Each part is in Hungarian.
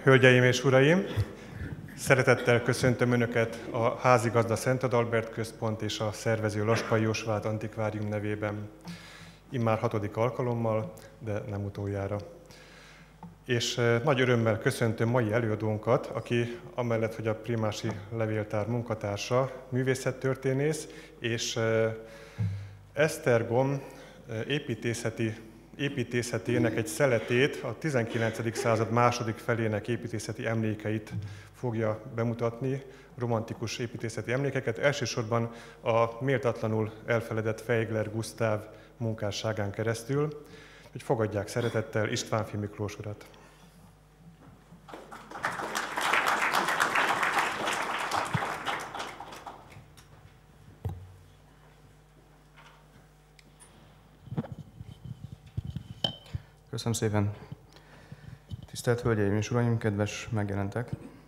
Hölgyeim és uraim! Szeretettel köszöntöm Önöket a házigazda Szent Adalbert Központ és a szervező Laskai Jósváth Antikvárium nevében. Immár 6. alkalommal, de nem utoljára. És nagy örömmel köszöntöm mai előadónkat, aki amellett, hogy a Primási Levéltár munkatársa, művészettörténész, és Esztergom építészetének egy szeletét, a 19. század második felének építészeti emlékeit fogja bemutatni, romantikus építészeti emlékeket, elsősorban a méltatlanul elfeledett Feigler Gusztáv munkásságán keresztül, hogy fogadják szeretettel Istvánffy Miklós urat. Köszönöm szépen! Tisztelt Hölgyeim és Uraim, kedves megjelentek!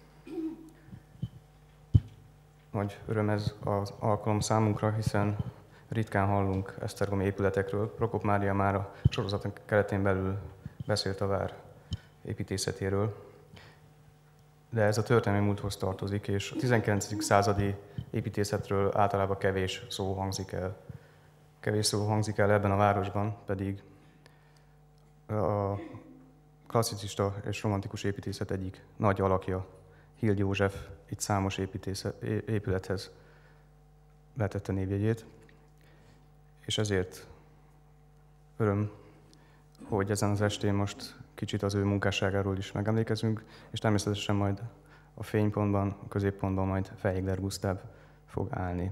Nagy öröm ez az alkalom számunkra, hiszen ritkán hallunk esztergomi épületekről. Prokop Mária már a sorozatok keretén belül beszélt a vár építészetéről, de ez a történelmi múlthoz tartozik, és a 19. századi építészetről általában kevés szó hangzik el. Kevés szó hangzik el ebben a városban, pedig a klasszicista és romantikus építészet egyik nagy alakja, Hild József, itt számos épülethez vetette névjegyét, és ezért öröm, hogy ezen az estén most kicsit az ő munkásságáról is megemlékezünk, és természetesen majd a fénypontban, a középpontban majd Feigler Gusztáv fog állni.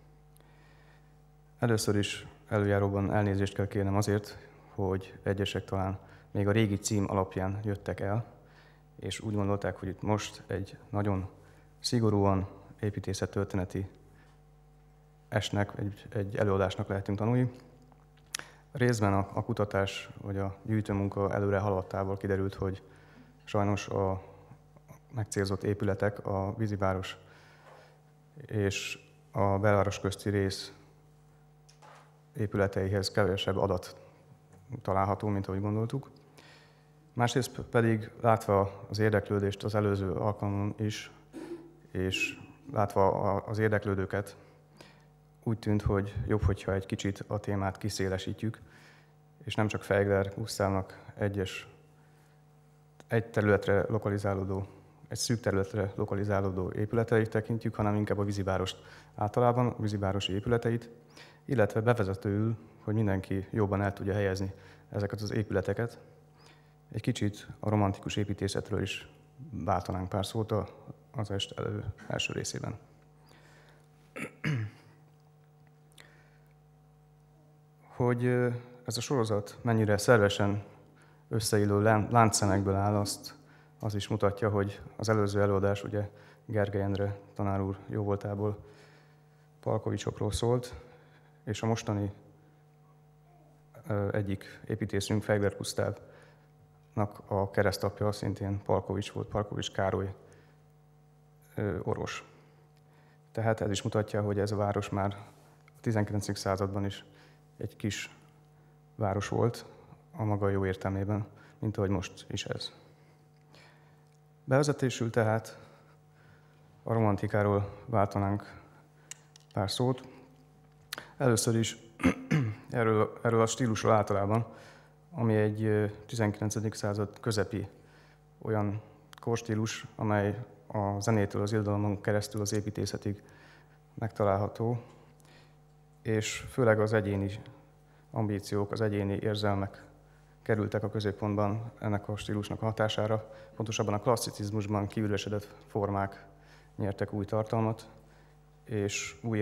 Először is előjáróban elnézést kell kérnem azért, hogy egyesek talán még a régi cím alapján jöttek el, és úgy gondolták, hogy itt most egy nagyon szigorúan építészettörténeti estnek, egy előadásnak lehetünk tanulni. Részben a kutatás vagy a gyűjtőmunka előre haladtával kiderült, hogy sajnos a megcélzott épületek, a víziváros és a belváros közti rész épületeihez kevesebb adat található, mint ahogy gondoltuk. Másrészt pedig látva az érdeklődést az előző alkalmon is, és látva az érdeklődőket, úgy tűnt, hogy jobb, hogyha egy kicsit a témát kiszélesítjük, és nem csak Feigler Gusztávnak egy területre lokalizálódó, egy szűk területre lokalizálódó épületeit tekintjük, hanem inkább a vízivárost általában, a vízivárosi épületeit, illetve bevezetőül, hogy mindenki jobban el tudja helyezni ezeket az épületeket. Egy kicsit a romantikus építészetről is váltanánk pár szót az első részében. Hogy ez a sorozat mennyire szervesen összeillő láncszemekből áll, az is mutatja, hogy az előző előadás ugye Gergely Endre tanár úr jóvoltából Palkovicsokról szólt, és a mostani egyik építészünk, Feigler Gusztávnak a keresztapja szintén Palkovics volt, Palkovics Károly orvos. Tehát ez is mutatja, hogy ez a város már a 19. században is egy kis város volt, a maga jó értelmében, mint ahogy most is ez. Bevezetésül tehát a romantikáról váltanánk pár szót. Először is erről a stílusról általában, ami egy 19. század közepi olyan korstílus, amely a zenétől az irodalomon keresztül az építészetig megtalálható, és főleg az egyéni ambíciók, az egyéni érzelmek kerültek a középpontban ennek a stílusnak hatására. Pontosabban a klasszicizmusban kiüresedett formák nyertek új tartalmat, és új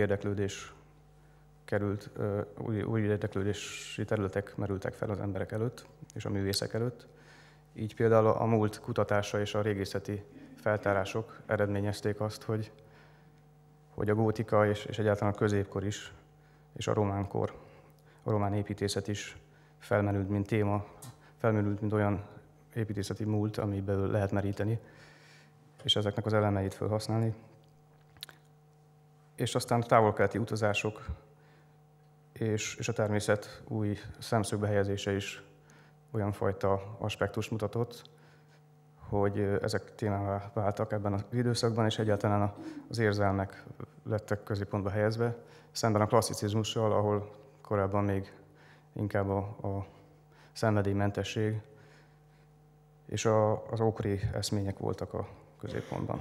érdeklődési területek merültek fel az emberek előtt és a művészek előtt. Így például a múlt kutatása és a régészeti feltárások eredményezték azt, hogy a gótika és egyáltalán a középkor is, és a románkor, a román építészet is felmerült, mint téma, felmerült, mint olyan építészeti múlt, amiből lehet meríteni, és ezeknek az elemeit felhasználni. És aztán a távol-keleti utazások és a természet új szemszögbe helyezése is olyan fajta aspektust mutatott, hogy ezek témává váltak ebben az időszakban, és egyáltalán az érzelmek lettek középpontba helyezve, szemben a klasszicizmussal, ahol korábban még inkább a szenvedélymentesség és az ókori eszmények voltak a középpontban.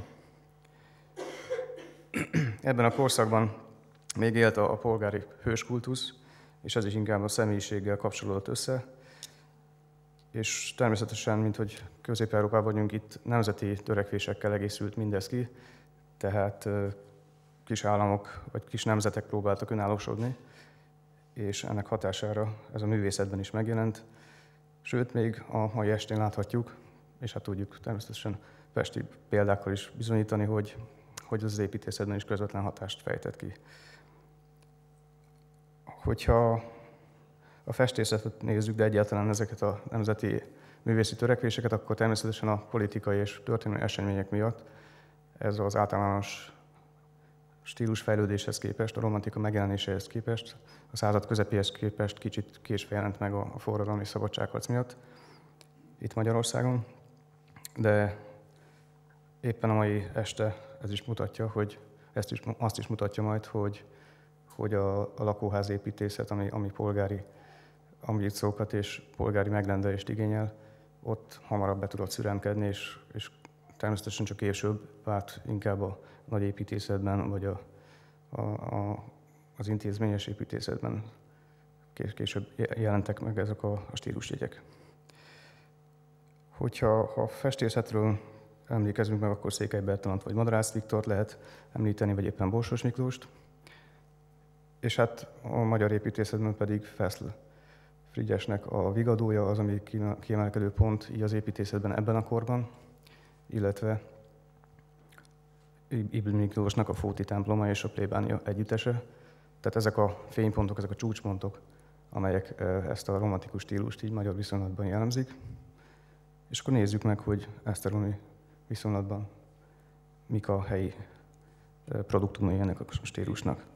Ebben a korszakban még élt a polgári hőskultusz, és ez is inkább a személyiséggel kapcsolódott össze, és természetesen, mint hogy Közép-Európában vagyunk, itt nemzeti törekvésekkel egészült mindez ki, tehát kis államok vagy kis nemzetek próbáltak önállósodni, és ennek hatására ez a művészetben is megjelent. Sőt, még a mai estén láthatjuk, és hát tudjuk természetesen pesti példákkal is bizonyítani, hogy az építészetben is közvetlen hatást fejtett ki. Hogyha a festészetet nézzük, de egyáltalán ezeket a nemzeti művészi törekvéseket, akkor természetesen a politikai és történelmi események miatt ez az általános stílusfejlődéshez képest, a romantika megjelenéséhez képest, a század közepéhez képest kicsit késve jelent meg a forradalmi szabadságharc miatt itt Magyarországon, de éppen a mai este ez is mutatja, hogy azt is mutatja majd, hogy a lakóházépítészet, ami polgári ambíciókat és polgári megrendelést igényel, ott hamarabb be tudott szüremkedni, és természetesen csak később vált inkább a nagy építészetben, vagy az intézményes építészetben később jelentek meg ezek a stílusjegyek. Ha festészetről emlékezünk meg, akkor Székely Bertalant vagy Madrász Viktort lehet említeni, vagy éppen Borsos Miklóst. És hát a magyar építészetben pedig Feszl Frigyesnek a Vigadója az, ami kiemelkedő pont így az építészetben ebben a korban, illetve Ibl Miklósnak a Fóti temploma és a plébánia együttese. Tehát ezek a fénypontok, ezek a csúcspontok, amelyek ezt a romantikus stílust így magyar viszonylatban jellemzik. És akkor nézzük meg, hogy esztergomi viszonylatban mik a helyi produktumai ennek a stílusnak.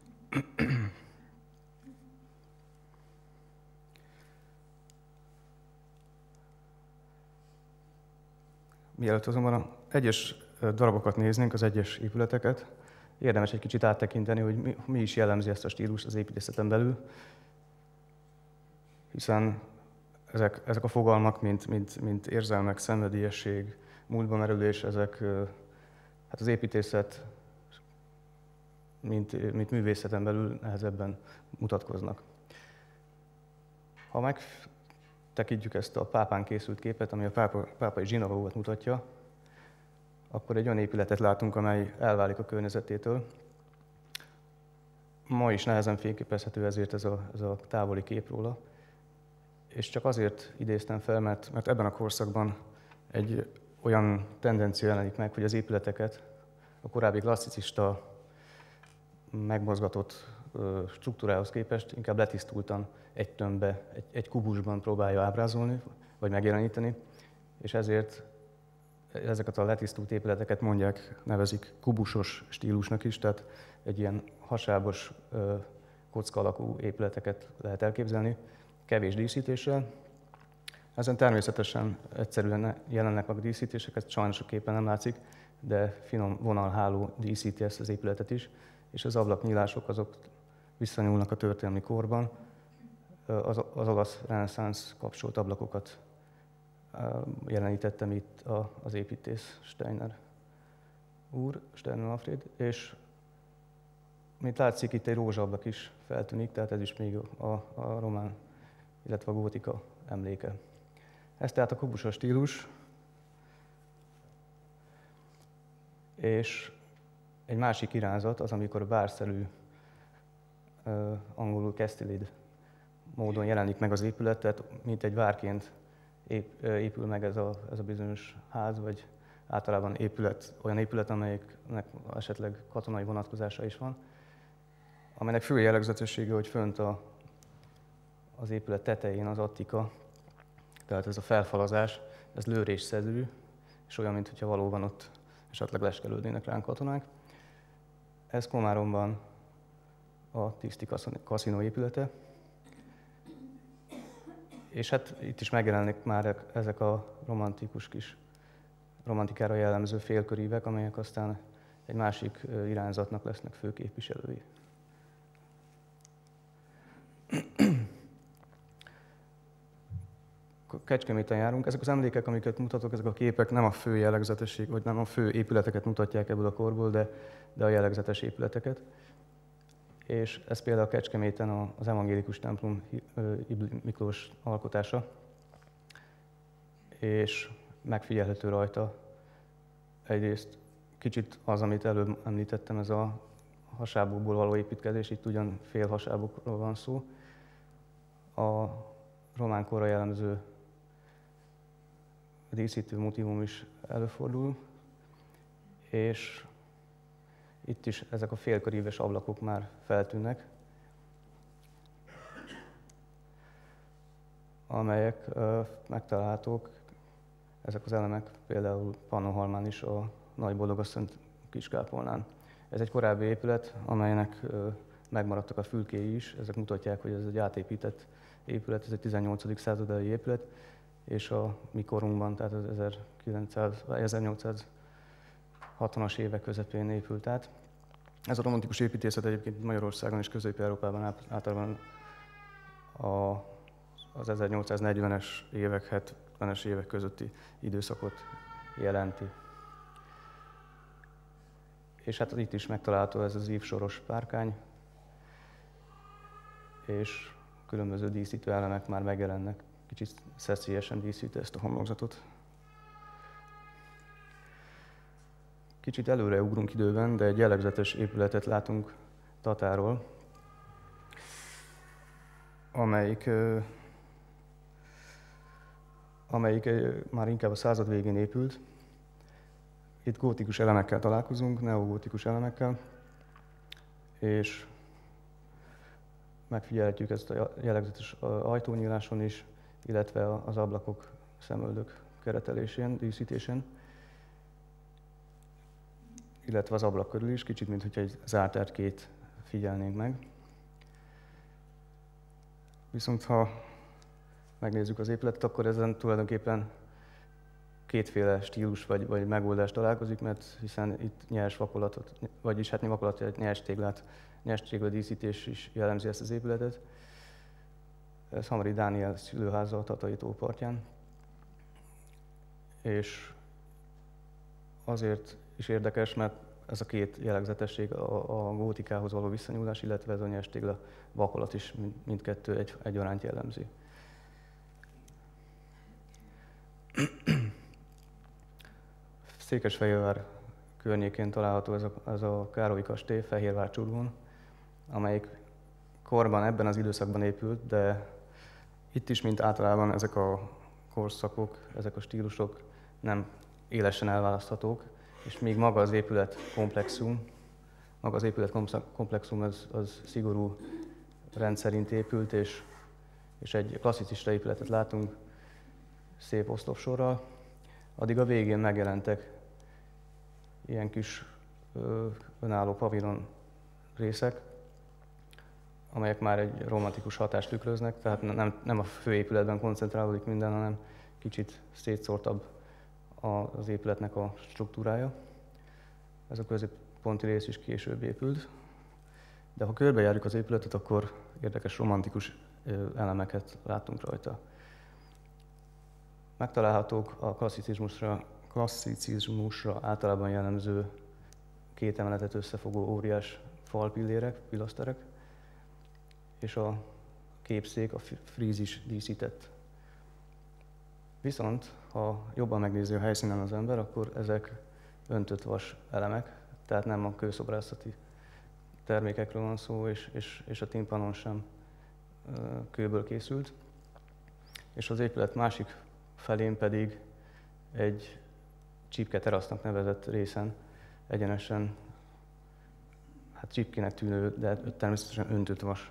Mielőtt azonban az egyes darabokat néznénk, az egyes épületeket, érdemes egy kicsit áttekinteni, hogy mi is jellemzi ezt a stílust az építészeten belül, hiszen ezek a fogalmak, mint érzelmek, szenvedélyesség, múltba merülés, ezek hát az építészet, mint művészeten belül nehezebben mutatkoznak. Ha megtekintjük ezt a pápán készült képet, ami a pápai zsinagógát mutatja, akkor egy olyan épületet látunk, amely elválik a környezetétől. Ma is nehezen fényképezhető ezért ez a távoli kép róla. És csak azért idéztem fel, mert ebben a korszakban egy olyan tendencia jelenik meg, hogy az épületeket a korábbi klasszicista megmozgatott struktúrához képest inkább letisztultan egy tömbbe, egy kubusban próbálja ábrázolni, vagy megjeleníteni, és ezért ezeket a letisztult épületeket nevezik kubusos stílusnak is, tehát egy ilyen hasábos, kocka alakú épületeket lehet elképzelni, kevés díszítéssel. Ezen természetesen egyszerűen jelennek meg a díszítéseket, sajnos a képen nem látszik, de finom vonalháló díszíti ezt az épületet is, és az ablaknyílások azok visszanyúlnak a történelmi korban. Az olasz reneszánsz kapcsolt ablakokat jelenítettem itt az építész Steiner Alfred, és mint látszik, itt egy rózsablak is feltűnik, tehát ez is még a román, illetve a gótika emléke. Ez tehát a kubusos stílus, és egy másik irányzat az, amikor bárszerű, angolul castillid módon jelenik meg az épület, tehát mint egy várként épül meg ez a bizonyos ház, vagy általában olyan épület, amelyeknek esetleg katonai vonatkozása is van, amelynek fő jellegzetessége, hogy fönt az épület tetején az attika, tehát ez a felfalazás, ez lőrésszerű, és olyan, mintha valóban ott esetleg leskelődnének ránk katonák. Ez Komáromban a Tiszti kaszinó épülete, és hát itt is megjelennek már ezek a romantikus kis romantikára jellemző félkörívek, amelyek aztán egy másik irányzatnak lesznek főképviselői. Kecskeméten járunk. Ezek az emlékek, amiket mutatok, ezek a képek nem a fő jellegzetesség, vagy nem a fő épületeket mutatják ebből a korból, de a jellegzetes épületeket. És ez például Kecskeméten az evangélikus templom Ibl Miklós alkotása, és megfigyelhető rajta egyrészt kicsit az, amit előbb említettem, ez a hasábokból való építkezés, itt ugyan fél hasábokról van szó. A román korra jellemző díszítő motívum is előfordul, és itt is ezek a félköríves ablakok már feltűnnek, amelyek megtalálhatók, ezek az elemek például Pannonhalmán is, a Nagy Boldogasszony Kiskápolnán. Ez egy korábbi épület, amelynek megmaradtak a fülkéi is, ezek mutatják, hogy ez egy átépített épület, ez egy 18. századi épület, és a mi korunkban, tehát az 1860-as évek közepén épült át. Ez a romantikus építészet egyébként Magyarországon és Közép-Európában általában az 1840-es évek, 70-es évek közötti időszakot jelenti. És hát itt is megtalálható ez az ívsoros párkány, és különböző díszítő elemek már megjelennek. Kicsit szeszélyesen díszíti ezt a homlokzatot. Kicsit előre ugrunk időben, de egy jellegzetes épületet látunk Tatáról, amelyik már inkább a század végén épült. Itt gótikus elemekkel találkozunk, neogótikus elemekkel, és megfigyelhetjük ezt a jellegzetes ajtónyíláson is, illetve az ablakok szemöldök keretelésén, díszítésén, illetve az ablak körül is, kicsit, mintha egy zárt erkét figyelnénk meg. Viszont ha megnézzük az épületet, akkor ezen tulajdonképpen kétféle stílus vagy megoldás találkozik, mert hiszen itt nyers vakolatot, vagyis hát vakolatot, nyers tégla díszítés is jellemzi ezt az épületet. Ez Hamari Dániel szülőháza a Tatai tó partján. És azért is érdekes, mert ez a két jellegzetesség, a gótikához való visszanyúlás, illetve ez a nyers tégla vakolat is mindkettő egyaránt jellemzi. Székesfehérvár környékén található ez a Károlyi kastély Fehérvárcsurgón, amelyik korban ebben az időszakban épült, de itt is, mint általában ezek a korszakok, ezek a stílusok nem élesen elválaszthatók, és még maga az épület komplexum, az szigorú rend szerint épült, és egy klasszicista épületet látunk szép oszlopsorral. Addig a végén megjelentek ilyen kis önálló pavilon részek, amelyek már egy romantikus hatást tükröznek, tehát nem a főépületben koncentrálódik minden, hanem kicsit szétszórtabb az épületnek a struktúrája. Ez a középponti rész is később épült, de ha körbejárjuk az épületet, akkor érdekes romantikus elemeket látunk rajta. Megtalálhatók a klasszicizmusra általában jellemző két emeletet összefogó óriás falpillérek, pilaszterek, és a képszék, a frízis díszített. Viszont, ha jobban megnézi a helyszínen az ember, akkor ezek öntött vas elemek, tehát nem a kőszobrászati termékekről van szó, és a timpanon sem kőből készült. És az épület másik felén pedig egy csípke terasznak nevezett részen egyenesen, hát csípkének tűnő, de természetesen öntött vas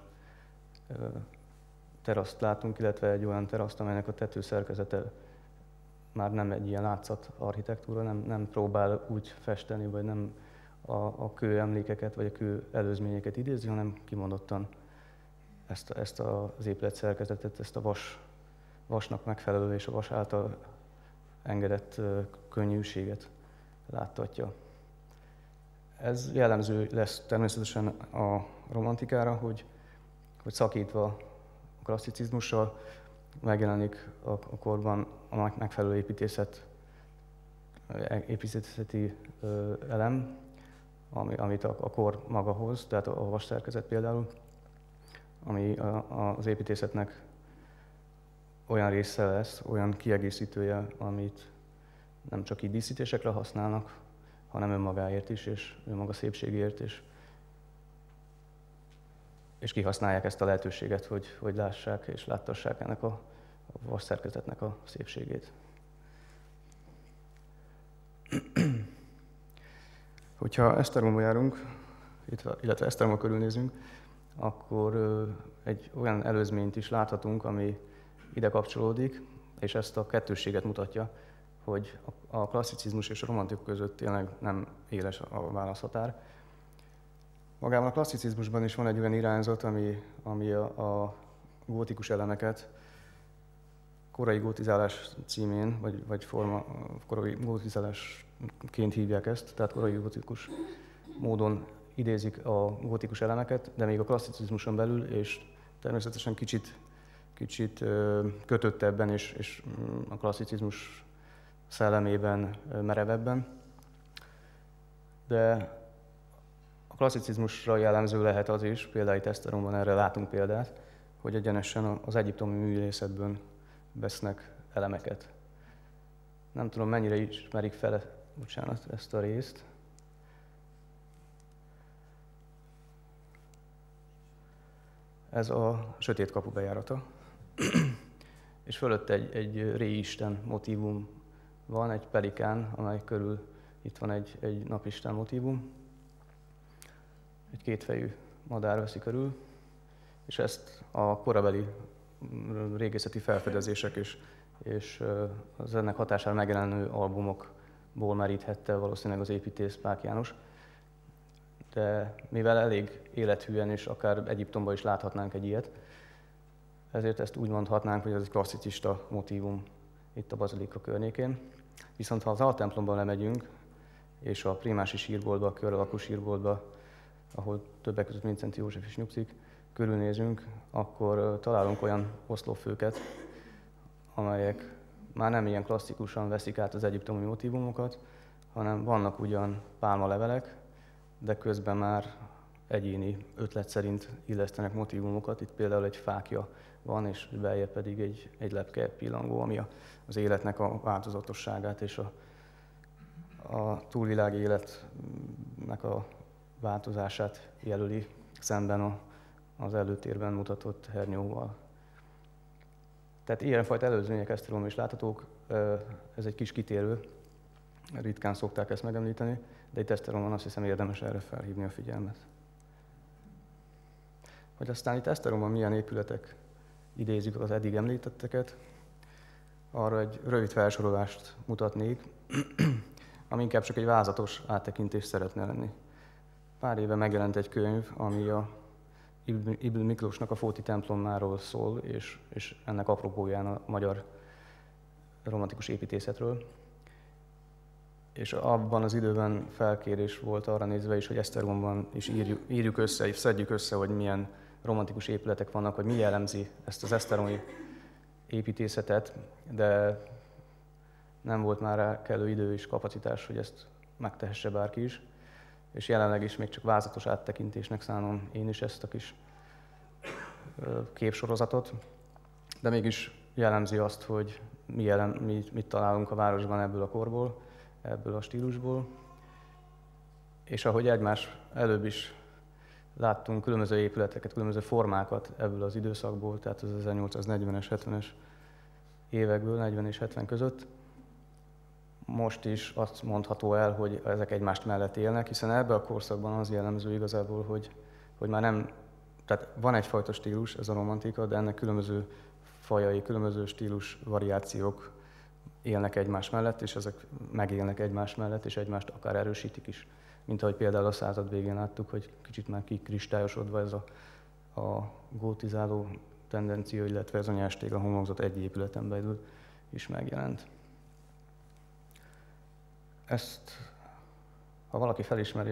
teraszt látunk, illetve egy olyan teraszt, amelynek a tetőszerkezete már nem egy ilyen látszat architektúra, nem próbál úgy festeni, vagy nem a kő emlékeket, vagy a kő előzményeket idézi, hanem kimondottan ezt az épület szerkezetet, ezt a vasnak megfelelő és a vas által engedett könnyűséget láttatja. Ez jellemző lesz természetesen a romantikára, hogy szakítva a klasszicizmussal megjelenik a korban a megfelelő építészeti elem, amit a kor maga hoz, tehát a vasszerkezet például, ami az építészetnek olyan része lesz, olyan kiegészítője, amit nem csak így díszítésekre használnak, hanem önmagáért is, és önmaga szépségért, és kihasználják ezt a lehetőséget, hogy lássák és láttassák ennek a vasszerkezetnek a szépségét. Hogyha Esztergomba járunk, illetve Esztergomba körülnézünk, akkor egy olyan előzményt is láthatunk, ami ide kapcsolódik, és ezt a kettősséget mutatja, hogy a klasszicizmus és a romantika között tényleg nem éles a válaszhatár. Magában a klasszicizmusban is van egy olyan irányzat, ami a gótikus elemeket korai gótizálás címén, vagy korai gótizálásként hívják ezt, tehát korai gótikus módon idézik a gótikus elemeket, de még a klasszicizmuson belül, és természetesen kicsit kötöttebben és a klasszicizmus szellemében merevebben. De a klasszicizmusra jellemző lehet az is, például itt Esztergomban erre látunk példát, hogy egyenesen az egyiptomi művészetből vesznek elemeket. Nem tudom, mennyire ismerik fel, ezt a részt. Ez a sötét kapu bejárata. És fölött egy réisten motívum van, egy pelikán, amely körül itt van egy napisten motívum. Egy kétfejű madár veszi körül, és ezt a korabeli régészeti felfedezések és az ennek hatására megjelenő albumokból meríthette valószínűleg az építész Pák János. De mivel elég élethűen és akár Egyiptomban is láthatnánk egy ilyet, ezért ezt úgy mondhatnánk, hogy ez egy klasszicista motívum itt a bazilika környékén. Viszont ha az altemplomban lemegyünk, és a Primási sírboltba, a kör alakú sírboltba, ahol többek között Mindszenty József is nyugszik, körülnézünk, akkor találunk olyan oszlopfőket, amelyek már nem ilyen klasszikusan veszik át az egyiptomi motívumokat, hanem vannak ugyan pálmalevelek, de közben már egyéni ötlet szerint illesztenek motívumokat. Itt például egy fákja van, és beljebb pedig egy lepke pillangó, ami az életnek a változatosságát és a túlvilági életnek a változását jelöli szemben az előtérben mutatott hernyóval. Tehát ilyenfajta előzmények Esztergomban is láthatók, ez egy kis kitérő, ritkán szokták ezt megemlíteni, de itt Esztergomban azt hiszem érdemes erre felhívni a figyelmet. Hogy aztán itt Esztergomban milyen épületek idézik az eddig említetteket, arra egy rövid felsorolást mutatnék, ami inkább csak egy vázatos áttekintés szeretne lenni. Pár éve megjelent egy könyv, ami a Ybl Miklósnak a Fóti templomáról szól, és ennek apropóján a magyar romantikus építészetről. És abban az időben felkérés volt arra nézve is, hogy Esztergomban is írjuk össze, és szedjük össze, hogy milyen romantikus épületek vannak, hogy mi jellemzi ezt az esztergomi építészetet, de nem volt már rá kellő idő és kapacitás, hogy ezt megtehesse bárki is. És jelenleg is még csak vázatos áttekintésnek szánom én is ezt a kis képsorozatot, de mégis jellemzi azt, hogy mit találunk a városban ebből a korból, ebből a stílusból. És ahogy előbb is láttunk különböző épületeket, különböző formákat ebből az időszakból, tehát az 1840-es, 70-es évekből, 40 és 70 között, most is azt mondható el, hogy ezek egymást mellett élnek, hiszen ebben a korszakban az jellemző igazából, hogy már nem, tehát van egyfajta stílus, ez a romantika, de ennek különböző fajai, különböző stílus variációk élnek egymás mellett, és ezek megélnek egymás mellett, és egymást akár erősítik is. Mint ahogy például a század végén láttuk, hogy kicsit már kikristályosodva ez a gótizáló tendencia, illetve ez a nyástég a homlokzat egy épületen belül is megjelent. Ezt, ha valaki felismeri,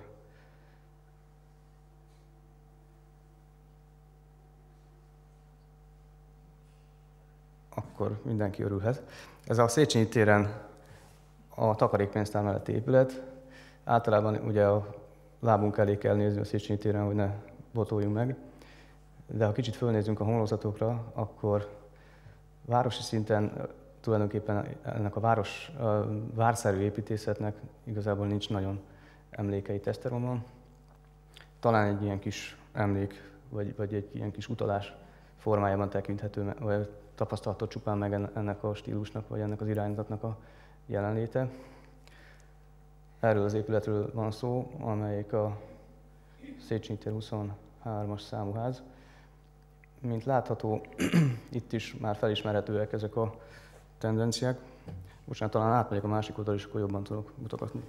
akkor mindenki örülhet. Ez a Széchenyi téren a takarékpénztár melletti épület. Általában ugye a lábunk elé kell nézni a Széchenyi téren, hogy ne botoljunk meg. De ha kicsit fölnézünk a homlokzatokra, akkor városi szinten tulajdonképpen ennek a várszerű építészetnek igazából nincs nagyon emléke itt Esztergomon. Talán egy ilyen kis emlék, vagy egy ilyen kis utalás formájában tekinthető, vagy tapasztalható csupán meg ennek a stílusnak, vagy ennek az irányzatnak a jelenléte. Erről az épületről van szó, amelyik a Széchenyi tér 23-as számú ház. Mint látható, itt is már felismerhetőek ezek a tendenciák. Most talán átmegyek a másik oldalra, és akkor jobban tudok mutogatni.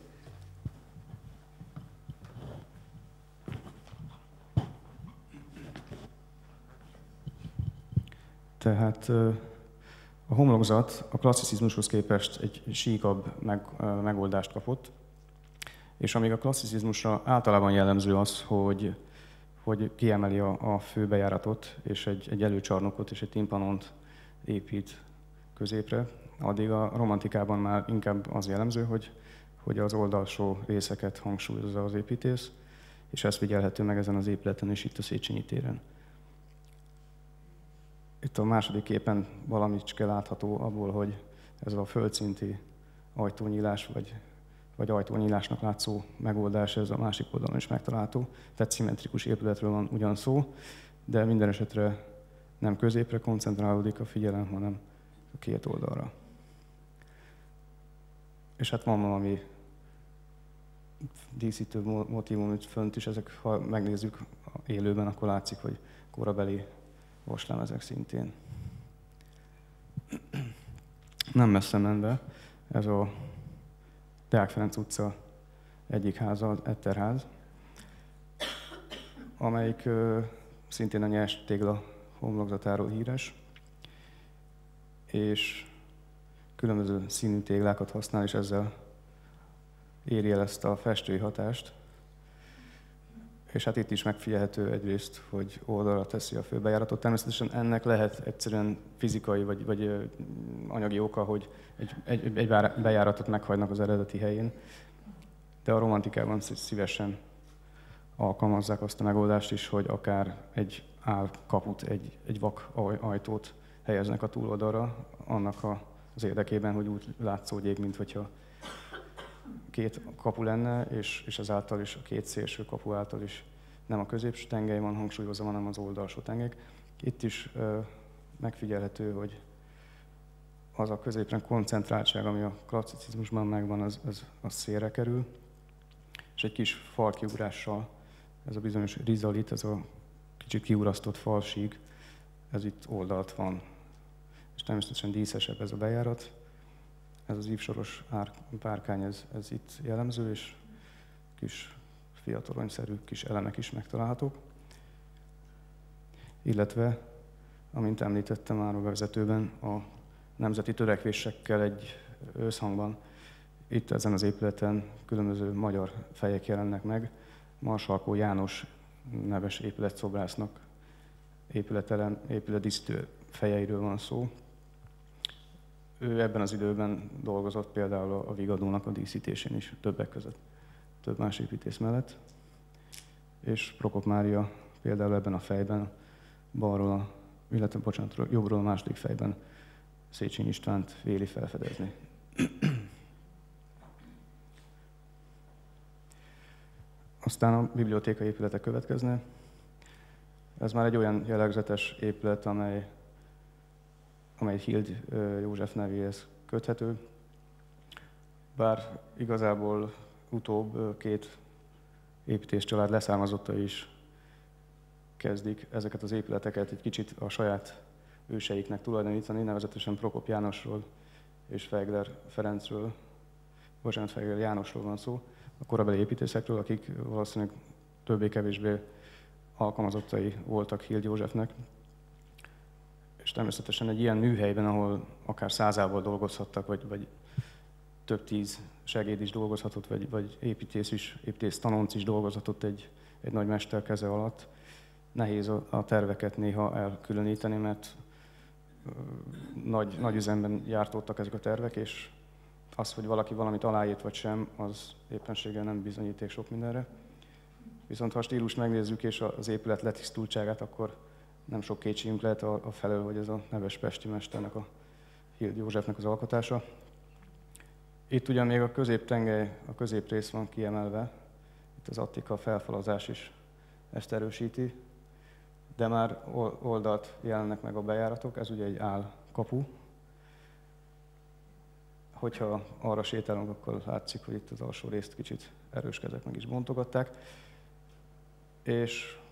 Tehát a homlokzat a klasszicizmushoz képest egy síkabb megoldást kapott, és amíg a klasszicizmusra általában jellemző az, hogy kiemeli a főbejáratot, és egy előcsarnokot és egy timpanont épít középre, addig a romantikában már inkább az jellemző, hogy az oldalsó részeket hangsúlyozza az építész, és ez figyelhető meg ezen az épületen és itt a Széchenyi téren. Itt a második képen valamicske látható abból, hogy ez a földszinti ajtónyílás, vagy ajtónyílásnak látszó megoldás, ez a másik oldalon is megtalálható. Tehát szimmetrikus épületről van ugyan szó, de minden esetre nem középre koncentrálódik a figyelem, hanem a két oldalra. És hát van valami díszítő motívum itt fönt is, ezek, ha megnézzük élőben, akkor látszik, hogy korabeli vaslemezek szintén. Nem messze menve, ez a Deák Ferenc utca egyik háza, az Etterház, amelyik szintén a nyers tégla homlokzatáról híres, és különböző színű téglákat használ, és ezzel éri el ezt a festői hatást. És hát itt is megfigyelhető egyrészt, hogy oldalra teszi a főbejáratot. Természetesen ennek lehet egyszerűen fizikai vagy anyagi oka, hogy egy bejáratot meghagynak az eredeti helyén, de a romantikában szívesen alkalmazzák azt a megoldást is, hogy akár egy álkaput, egy vak ajtót helyeznek a túloldalra, annak az érdekében, hogy úgy látszódjék, mintha két kapu lenne, és ezáltal is a két szélső kapu által is nem a középső tengely van hangsúlyozva, hanem az oldalsó tengelyek. Itt is megfigyelhető, hogy az a középre koncentráltság, ami a klasszicizmusban megvan, az szélre kerül, és egy kis falkiugrással ez a bizonyos rizalit, ez a kicsit kiurasztott falsík, ez itt oldalt van. És természetesen díszesebb ez a bejárat. Ez az ívsoros párkány, ez itt jellemző, és kis fiatoronyszerű kis elemek is megtalálhatók. Illetve, amint említettem már a bevezetőben, a nemzeti törekvésekkel egy összhangban itt ezen az épületen különböző magyar fejek jelennek meg. Marsalkó János neves épületszobrásznak épületdíszítő fejeiről van szó. Ő ebben az időben dolgozott például a Vigadónak a díszítésén is, többek között, több más építész mellett. És Prokop Mária például ebben a fejben, balról, jobbról a második fejben Széchenyi Istvánt véli felfedezni. Aztán a bibliotéka épülete következne. Ez már egy olyan jellegzetes épület, amely Hild József nevéhez köthető. Bár igazából utóbb két építészcsalád leszármazottai is kezdik ezeket az épületeket egy kicsit a saját őseiknek tulajdonítani, nevezetesen Prokop Jánosról és Fegler Jánosról van szó, a korabeli építészekről, akik valószínűleg többé-kevésbé alkalmazottai voltak Hild Józsefnek. És természetesen egy ilyen műhelyben, ahol akár 100-ával dolgozhattak, vagy több tíz segéd is dolgozhatott, vagy építész tanonc is dolgozhatott egy nagy mester keze alatt. Nehéz a terveket néha elkülöníteni, mert nagy üzemben gyártottak ezek a tervek, és az, hogy valaki valamit aláírt vagy sem, az éppenséggel nem bizonyíték sok mindenre. Viszont ha a stílust megnézzük és az épület letisztultságát, akkor nem sok kétségünk lehet a felől, hogy ez a neves pesti mesternek, a Hild Józsefnek az alkotása. Itt ugyan még a középtengely, a középrész van kiemelve, itt az attika felfalazás is ezt erősíti, de már oldalt jelennek meg a bejáratok, ez ugye egy állkapu. Hogyha arra sétálunk, akkor látszik, hogy itt az alsó részt kicsit erőskedek meg is bontogatták. És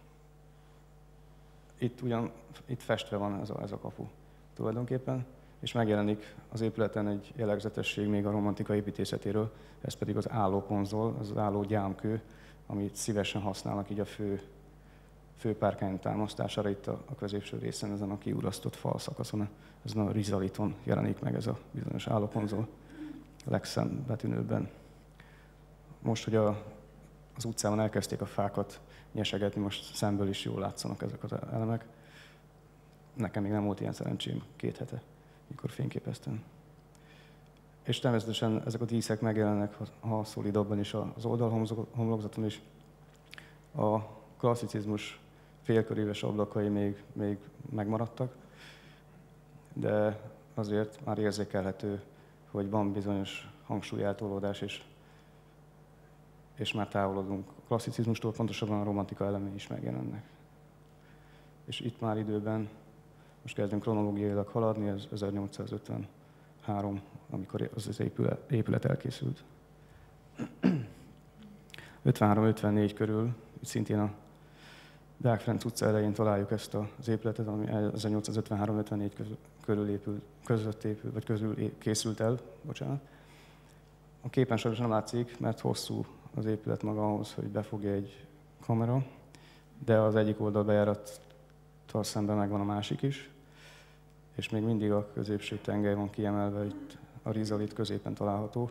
itt festve van ez a kapu tulajdonképpen, és megjelenik az épületen egy jellegzetesség még a romantika építészetéről, ez pedig az állókonzol, az álló gyámkő, amit szívesen használnak így a főpárkány támasztására itt a középső részen, ezen a kiurasztott falszakaszon, ezen a rizaliton jelenik meg ez a bizonyos állókonzol legszembetűnőbben. Most, hogy az utcában elkezdték a fákat nyesegetni, most szemből is jól látszanak ezek az elemek. Nekem még nem volt ilyen szerencsém 2 hete, mikor fényképeztem. És természetesen ezek a díszek megjelennek a szolidabban is, az oldalhomlokzaton is. A klasszicizmus félköríves ablakai még megmaradtak, de azért már érzékelhető, hogy van bizonyos hangsúlyeltolódás, és már távolodunk a klasszicizmustól, pontosabban a romantika elemei is megjelennek. És itt már időben, most kezdünk kronológiailag haladni, ez 1853, amikor az épület elkészült. 53-54 körül, szintén a Deák Ferenc utca elején találjuk ezt az épületet, ami 1853-54 közül készült el, bocsánat. A képen sajnos nem látszik, mert hosszú az épület maga ahhoz, hogy befogja egy kamera, de az egyik oldal bejárattal szemben megvan a másik is, és még mindig a középső tengely van kiemelve, itt a rizalit középen található,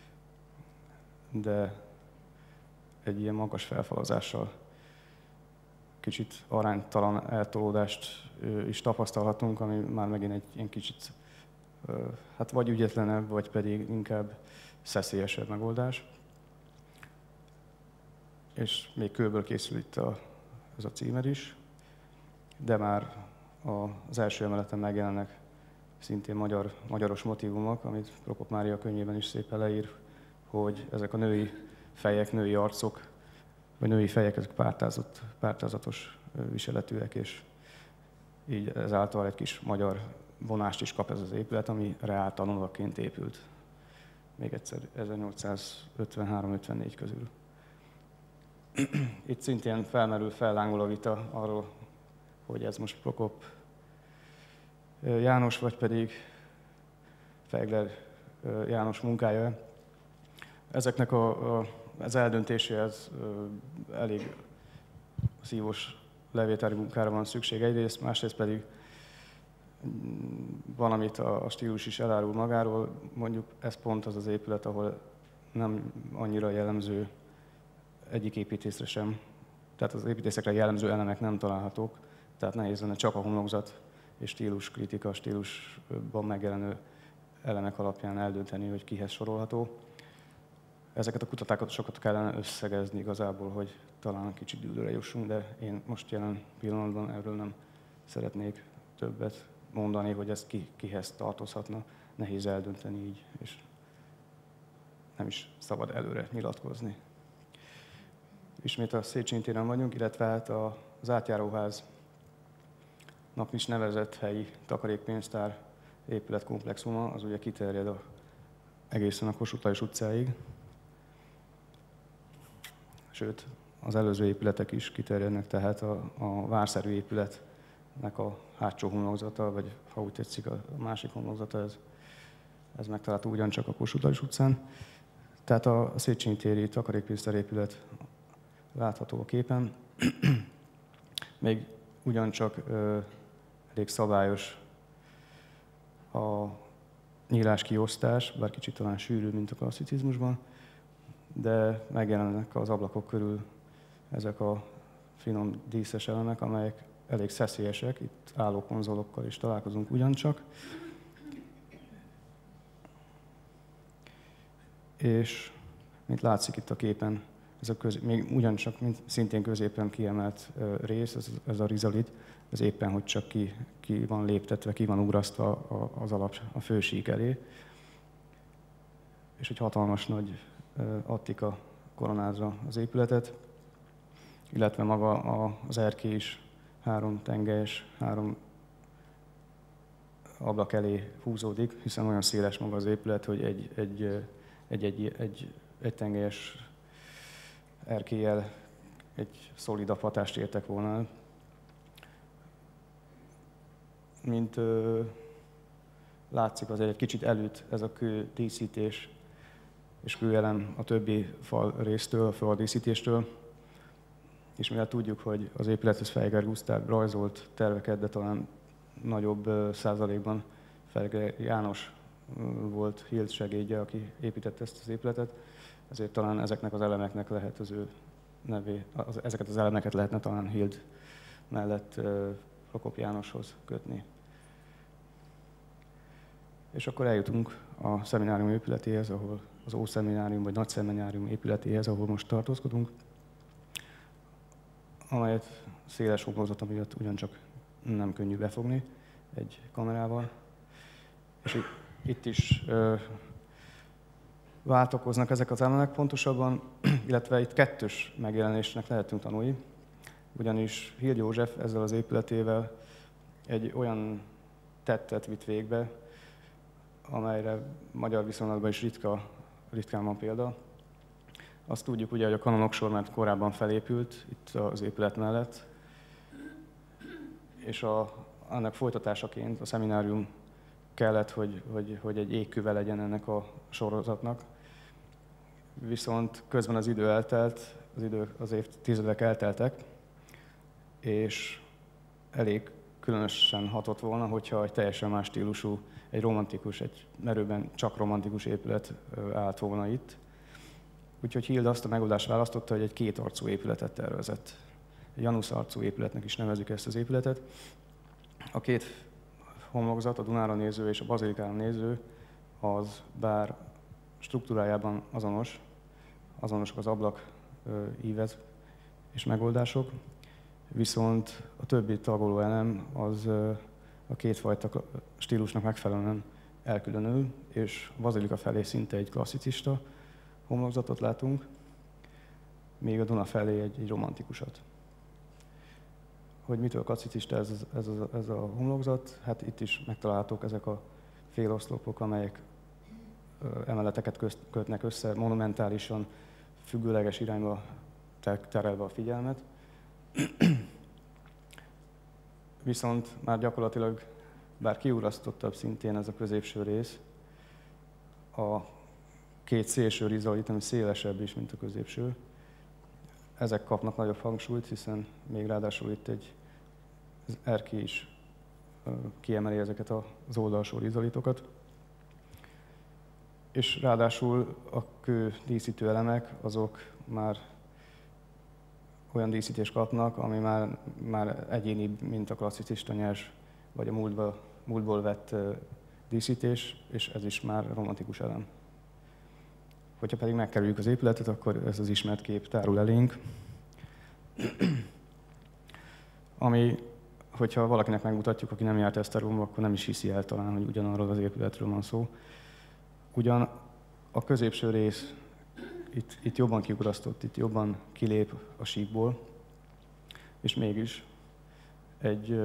de egy ilyen magas felfalazással kicsit aránytalan eltolódást is tapasztalhatunk, ami már megint egy ilyen kicsit hát vagy ügyetlenebb, vagy pedig inkább szeszélyesebb megoldás. És még kőből készül itt ez a címer is, de már az első emeleten megjelennek szintén magyaros motívumok, amit Prokop Mária könyvében is szépen leír, hogy ezek a női fejek, női arcok, vagy női fejek, ezek pártázatos viseletűek, és így ezáltal egy kis magyar vonást is kap ez az épület, ami reáltanulaként épült. Még egyszer 1853-54 közül. Itt szintén fellángol a vita arról, hogy ez most Prokop János, vagy pedig Fegler János munkája. Ezeknek az eldöntéséhez elég szívós levételi munkára van szükség egyrészt, másrészt pedig van, amit a stílus is elárul magáról. Mondjuk ez pont az az épület, ahol nem annyira jellemző egyik építészre sem, tehát az építészekre jellemző elemek nem találhatók, tehát nehéz lenne csak a homlokzat és stíluskritika, stílusban megjelenő elemek alapján eldönteni, hogy kihez sorolható. Ezeket a kutatásokat sokat kellene összegezni igazából, hogy talán kicsit dűlőre jussunk, de én most jelen pillanatban erről nem szeretnék többet mondani, hogy ez kihez tartozhatna. Nehéz eldönteni így, és nem is szabad előre nyilatkozni. Ismét a Széchenyi téren vagyunk, illetve hát az átjáróháznak is nevezett helyi takarékpénztár épületkomplexuma, az ugye kiterjed egészen a Kossuth Lajos utcáig. Sőt, az előző épületek is kiterjednek, tehát a várszerű épületnek a hátsó homlokzata, vagy ha úgy tetszik, a másik homlokzata, ez megtalálható ugyancsak a Kossuth Lajos utcán. Tehát a Széchenyi téri takarékpénztár épület látható a képen. Még ugyancsak elég szabályos nyíláskiosztás, bár kicsit talán sűrűbb, mint a klasszicizmusban, de megjelennek az ablakok körül ezek a finom díszes elemek, amelyek elég szeszélyesek, itt álló konzolokkal is találkozunk ugyancsak. És mint látszik itt a képen, ez a még ugyancsak mint szintén középen kiemelt rész, ez a rizalit, ez éppen, hogy csak ki van léptetve, ki van ugrasztva az alap, a fősík elé. És egy hatalmas nagy attika koronázza az épületet, illetve maga az erkély is 3 tengelyes, 3 ablak elé húzódik, hiszen olyan széles maga az épület, hogy egy tengelyes erkéllyel egy szolidabb hatást értek volna el. Mint látszik, azért egy kicsit elüt ez a kő díszítés és kőelem a többi fal résztől, a faldíszítéstől. És mivel tudjuk, hogy az épülethez Fejger Gusztáv rajzolt terveket, de talán nagyobb százalékban Fejger János volt Hild segédje, aki építette ezt az épületet, ezért talán ezeknek az elemeknek lehet az ő nevé, ezeket az elemeket lehetne talán Hild mellett Prokop Jánoshoz kötni. És akkor eljutunk a szeminárium épületéhez, ahol az Ószeminárium vagy Nagyszeminárium épületéhez, ahol most tartózkodunk, amelyet széles homlokzata miatt ugyancsak nem könnyű befogni egy kamerával. És itt is váltakoznak ezek az elemek pontosabban, illetve itt kettős megjelenésnek lehetünk tanulni, ugyanis Hild József ezzel az épületével egy olyan tettet vitt végbe, amelyre magyar viszonylatban is ritkán van példa. Azt tudjuk ugye, hogy a kanonok sor már korábban felépült itt az épület mellett, és annak folytatásaként a szeminárium kellett, hogy egy égküve legyen ennek a sorozatnak. Viszont közben az idő eltelt, az évtizedek elteltek, és elég különösen hatott volna, hogyha egy teljesen más stílusú, egy romantikus, egy merőben csak romantikus épület állt volna itt. Úgyhogy Hild azt a megoldást választotta, hogy egy kétarcú épületet tervezett. Egy Janusz arcú épületnek is nevezzük ezt az épületet. A két homlokzat, a Dunára néző és a Bazilikára néző, az bár struktúrájában azonosak az ablak ívet és megoldások, viszont a többi tagoló elem az a kétfajta stílusnak megfelelően elkülönül, és a Bazilika felé szinte egy klasszicista homlokzatot látunk, még a Duna felé egy romantikusat. Hogy mitől klasszicista ez a homlokzat? Hát itt is megtalálhatók ezek a féloszlopok, amelyek emeleteket kötnek össze, monumentálisan, függőleges irányba terelve a figyelmet. Viszont már gyakorlatilag, bár kiurasztottabb szintén ez a középső rész, a két szélső rizalit, ami szélesebb is, mint a középső, ezek kapnak nagyobb hangsúlyt, hiszen még ráadásul itt az erkély is kiemeli ezeket az oldalsó rizalitokat. És ráadásul a kő díszítő elemek, azok már olyan díszítést kapnak, ami már egyénibb, mint a klasszicista nyers, vagy a múltból vett díszítés, és ez is már romantikus elem. Hogyha pedig megkerüljük az épületet, akkor ez az ismert kép tárul elénk, ami, hogyha valakinek megmutatjuk, aki nem járt Esztergomba, akkor nem is hiszi el talán, hogy ugyanarról az épületről van szó. Ugyan a középső rész itt jobban kiugrasztott, itt jobban kilép a síkból, és mégis egy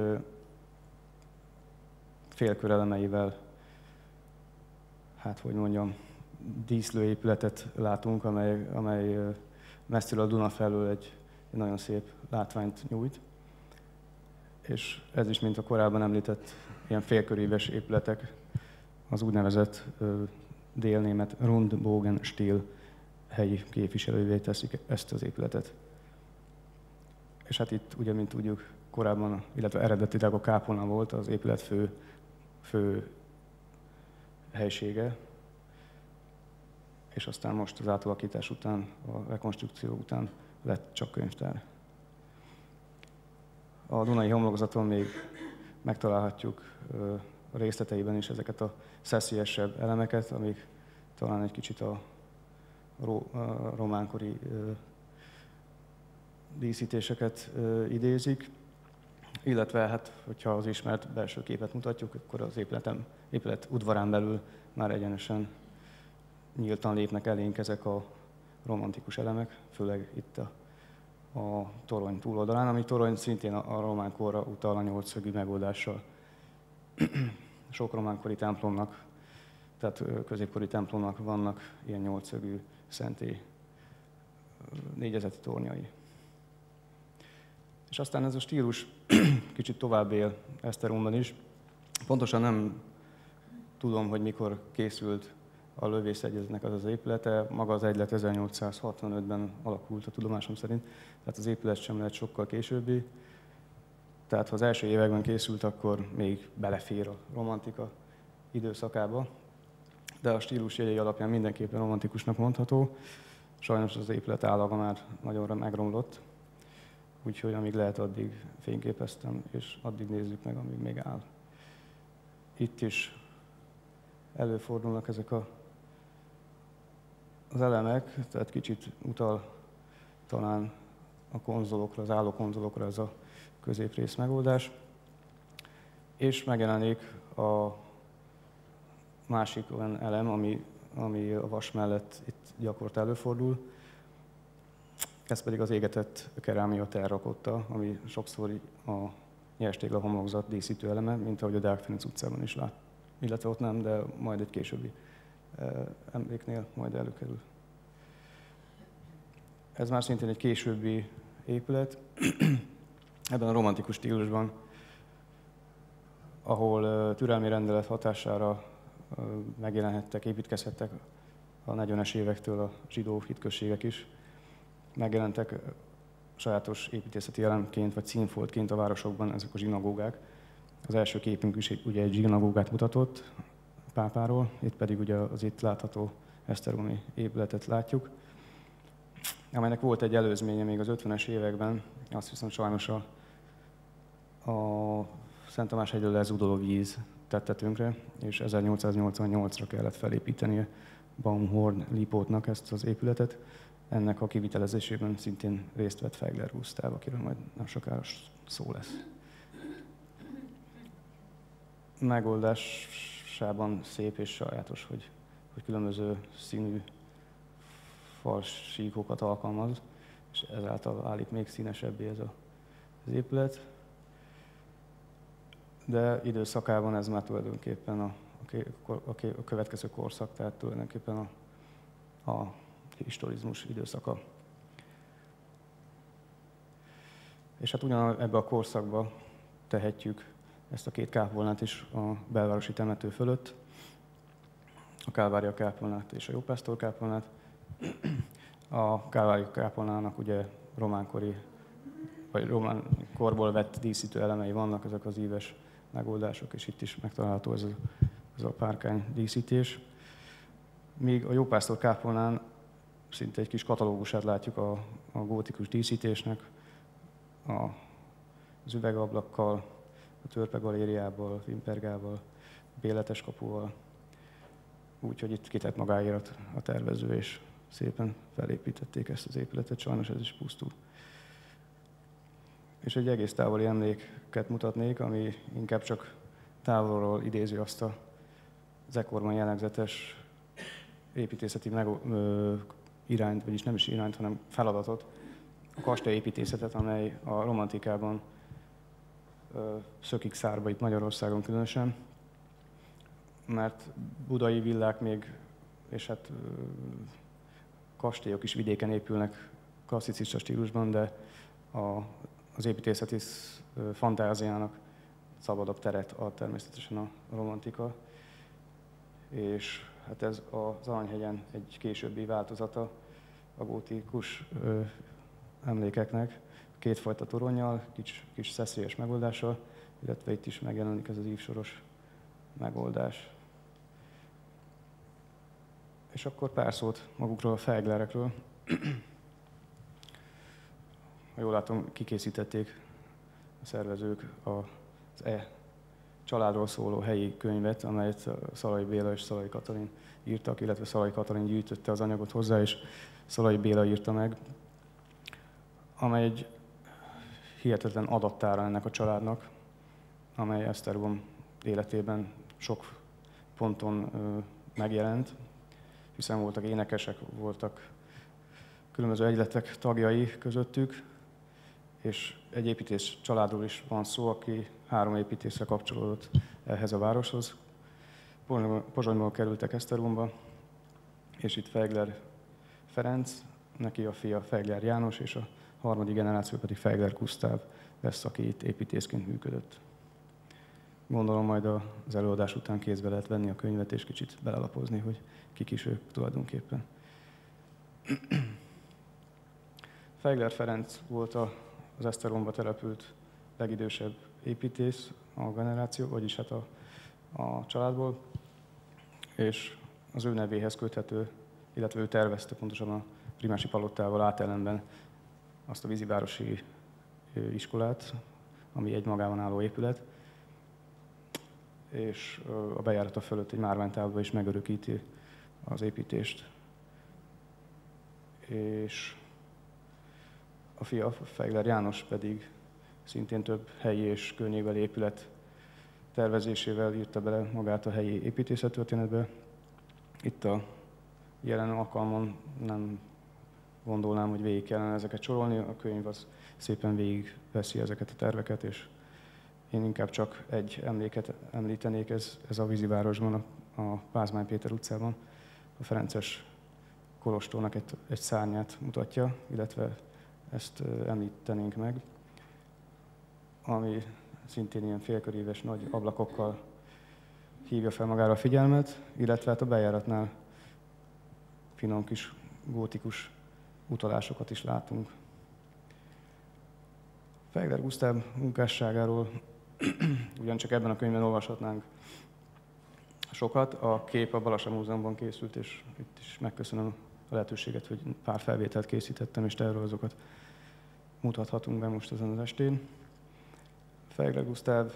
félkör elemeivel, hát hogy mondjam, díszlőépületet látunk, amely messziről a Duna felől egy nagyon szép látványt nyújt. És ez is, mint a korábban említett ilyen félköríves épületek, az úgynevezett délnémet Rundbogenstil helyi képviselővé teszik ezt az épületet. És hát itt, ugye, mint tudjuk, korábban, illetve eredetileg a kápolna volt az épület fő helysége, és aztán most az átalakítás után, a rekonstrukció után lett csak könyvtár. A Dunai homlokzaton még megtalálhatjuk a részleteiben is ezeket a szeszélyesebb elemeket, amik talán egy kicsit a románkori díszítéseket idézik, illetve hát, hogyha az ismert belső képet mutatjuk, akkor az épület udvarán belül már egyenesen nyíltan lépnek elénk ezek a romantikus elemek, főleg itt a torony túloldalán, ami torony szintén a román korra utal a 8-szögű megoldással. Sok románkori templomnak, tehát középkori templomnak vannak ilyen 8-szögű szentély négyezeti tornyai. És aztán ez a stílus kicsit tovább él Esztergomban is. Pontosan nem tudom, hogy mikor készült a lövészegyeznek az épülete. Maga az egylet 1865-ben alakult a tudomásom szerint, tehát az épület sem lehet sokkal későbbi. Tehát ha az első években készült, akkor még belefér a romantika időszakába. De a stílus jegyei alapján mindenképpen romantikusnak mondható. Sajnos az épület állaga már nagyon megromlott, úgyhogy amíg lehet, addig fényképeztem, és addig nézzük meg, amíg még áll. Itt is előfordulnak ezek az elemek, tehát kicsit utal talán a konzolokra, az állókonzolokra ez a középrész megoldás. És megjelenik a másik olyan elem, ami a vas mellett itt gyakorta előfordul. Ez pedig az égetett kerámia terrakotta, ami sokszor a nyerstégla homlokzat díszítő eleme, mint ahogy a Deák Ferenc utcában is lát. Illetve ott nem, de majd egy későbbi emléknél majd előkerül. Ez már szintén egy későbbi épület, ebben a romantikus stílusban, ahol türelmi rendelet hatására megjelenhettek, építkezhettek a 40-es évektől a zsidó hitközségek is. Megjelentek sajátos építészeti elemként vagy színfoltként a városokban ezek a zsinagógák. Az első képünk is ugye egy zsinagógát mutatott Pápáról, itt pedig ugye az itt látható esztergomi épületet látjuk, amelynek volt egy előzménye még az 50-es években, azt hiszem sajnos a Szent Tamás-hegyről lezúduló víz tette tönkre, és 1888-ra kellett felépítenie Baumhorn Lipótnak ezt az épületet. Ennek a kivitelezésében szintén részt vett Fegler Gusztáv, akiről majd nem sokára szó lesz. Megoldásában szép és sajátos, hogy különböző színű falsíkokat alkalmaz, és ezáltal válik még színesebbé ez az épület. De időszakában ez már tulajdonképpen a következő korszak, tehát tulajdonképpen a historizmus időszaka. És hát ugyan ebbe a korszakba tehetjük ezt a két kápolnát is a belvárosi temető fölött, a Kálvária kápolnát és a Jópásztor kápolnát. A Kálvária kápolnának ugye román korból vett díszítő elemei vannak, ezek az íves megoldások, és itt is megtalálható ez a párkány díszítés. Míg a Jópásztor kápolnán szinte egy kis katalógusát látjuk a gótikus díszítésnek, az üvegablakkal, a törpegalériával, vimpergával, béletes kapuval. Úgyhogy itt kitett magáért a tervező, és szépen felépítették ezt az épületet, sajnos ez is pusztul. És egy egész távoli emléket mutatnék, ami inkább csak távolról idézi azt az ekkorban jellegzetes építészeti irányt, vagyis nem is irányt, hanem feladatot, a kastélyépítészetet, amely a romantikában szökik szárba itt Magyarországon különösen, mert budai villák még, és hát kastélyok is vidéken épülnek klasszicista stílusban, de az építészeti fantáziának szabadabb teret ad természetesen a romantika. És hát ez az Aranyhegyen egy későbbi változata a gótikus emlékeknek, kétfajta toronnyal, kis szeszélyes megoldással, illetve itt is megjelenik ez az ívsoros megoldás. És akkor pár szót magukról a Feiglerekről. Ha jól látom, kikészítették a szervezők az családról szóló helyi könyvet, amelyet Szalai Béla és Szalai Katalin írtak, illetve Szalai Katalin gyűjtötte az anyagot hozzá, és Szalai Béla írta meg, amely egy hihetetlen adattára ennek a családnak, amely Esztergom életében sok ponton megjelent, hiszen voltak énekesek, voltak különböző egyletek tagjai közöttük, és egy építész családról is van szó, aki 3 építészre kapcsolódott ehhez a városhoz. Pozsonyból kerültek Esztergomba, és itt Feigler Ferenc, neki a fia Feigler János, és a harmadik generáció pedig Feigler Gusztáv lesz, aki itt építészként működött. Gondolom majd az előadás után kézbe lehet venni a könyvet, és kicsit belelapozni, hogy kik is ők tulajdonképpen. Feigler Ferenc volt az Esztergomba települt legidősebb építész a generáció, vagyis hát a családból, és az ő nevéhez köthető, illetve ő tervezte pontosan a Primási Palotával átellenben azt a vízivárosi iskolát, ami egy magában álló épület, és a bejárata fölött egy márványtábla is megörökíti az építést. És a fia, Feigler János pedig szintén több helyi és környékbeli épület tervezésével írta bele magát a helyi építészettörténetbe. Itt a jelen alkalmon nem gondolnám, hogy végig kellene ezeket sorolni, a könyv az szépen végigveszi ezeket a terveket, és én inkább csak egy emléket említenék, ez a vízivárosban, a Pázmány Péter utcában, a ferences kolostornak egy szárnyát mutatja, illetve ezt említenénk meg, ami szintén ilyen félköríves nagy ablakokkal hívja fel magára a figyelmet, illetve hát a bejáratnál finom kis gótikus utalásokat is látunk. Feigler Gusztáv munkásságáról ugyancsak ebben a könyvben olvashatnánk sokat. A kép a Balassa Múzeumban készült, és itt is megköszönöm a lehetőséget, hogy pár felvételt készítettem, és erről azokat mutathatunk be most ezen az estén. Feigler Gusztáv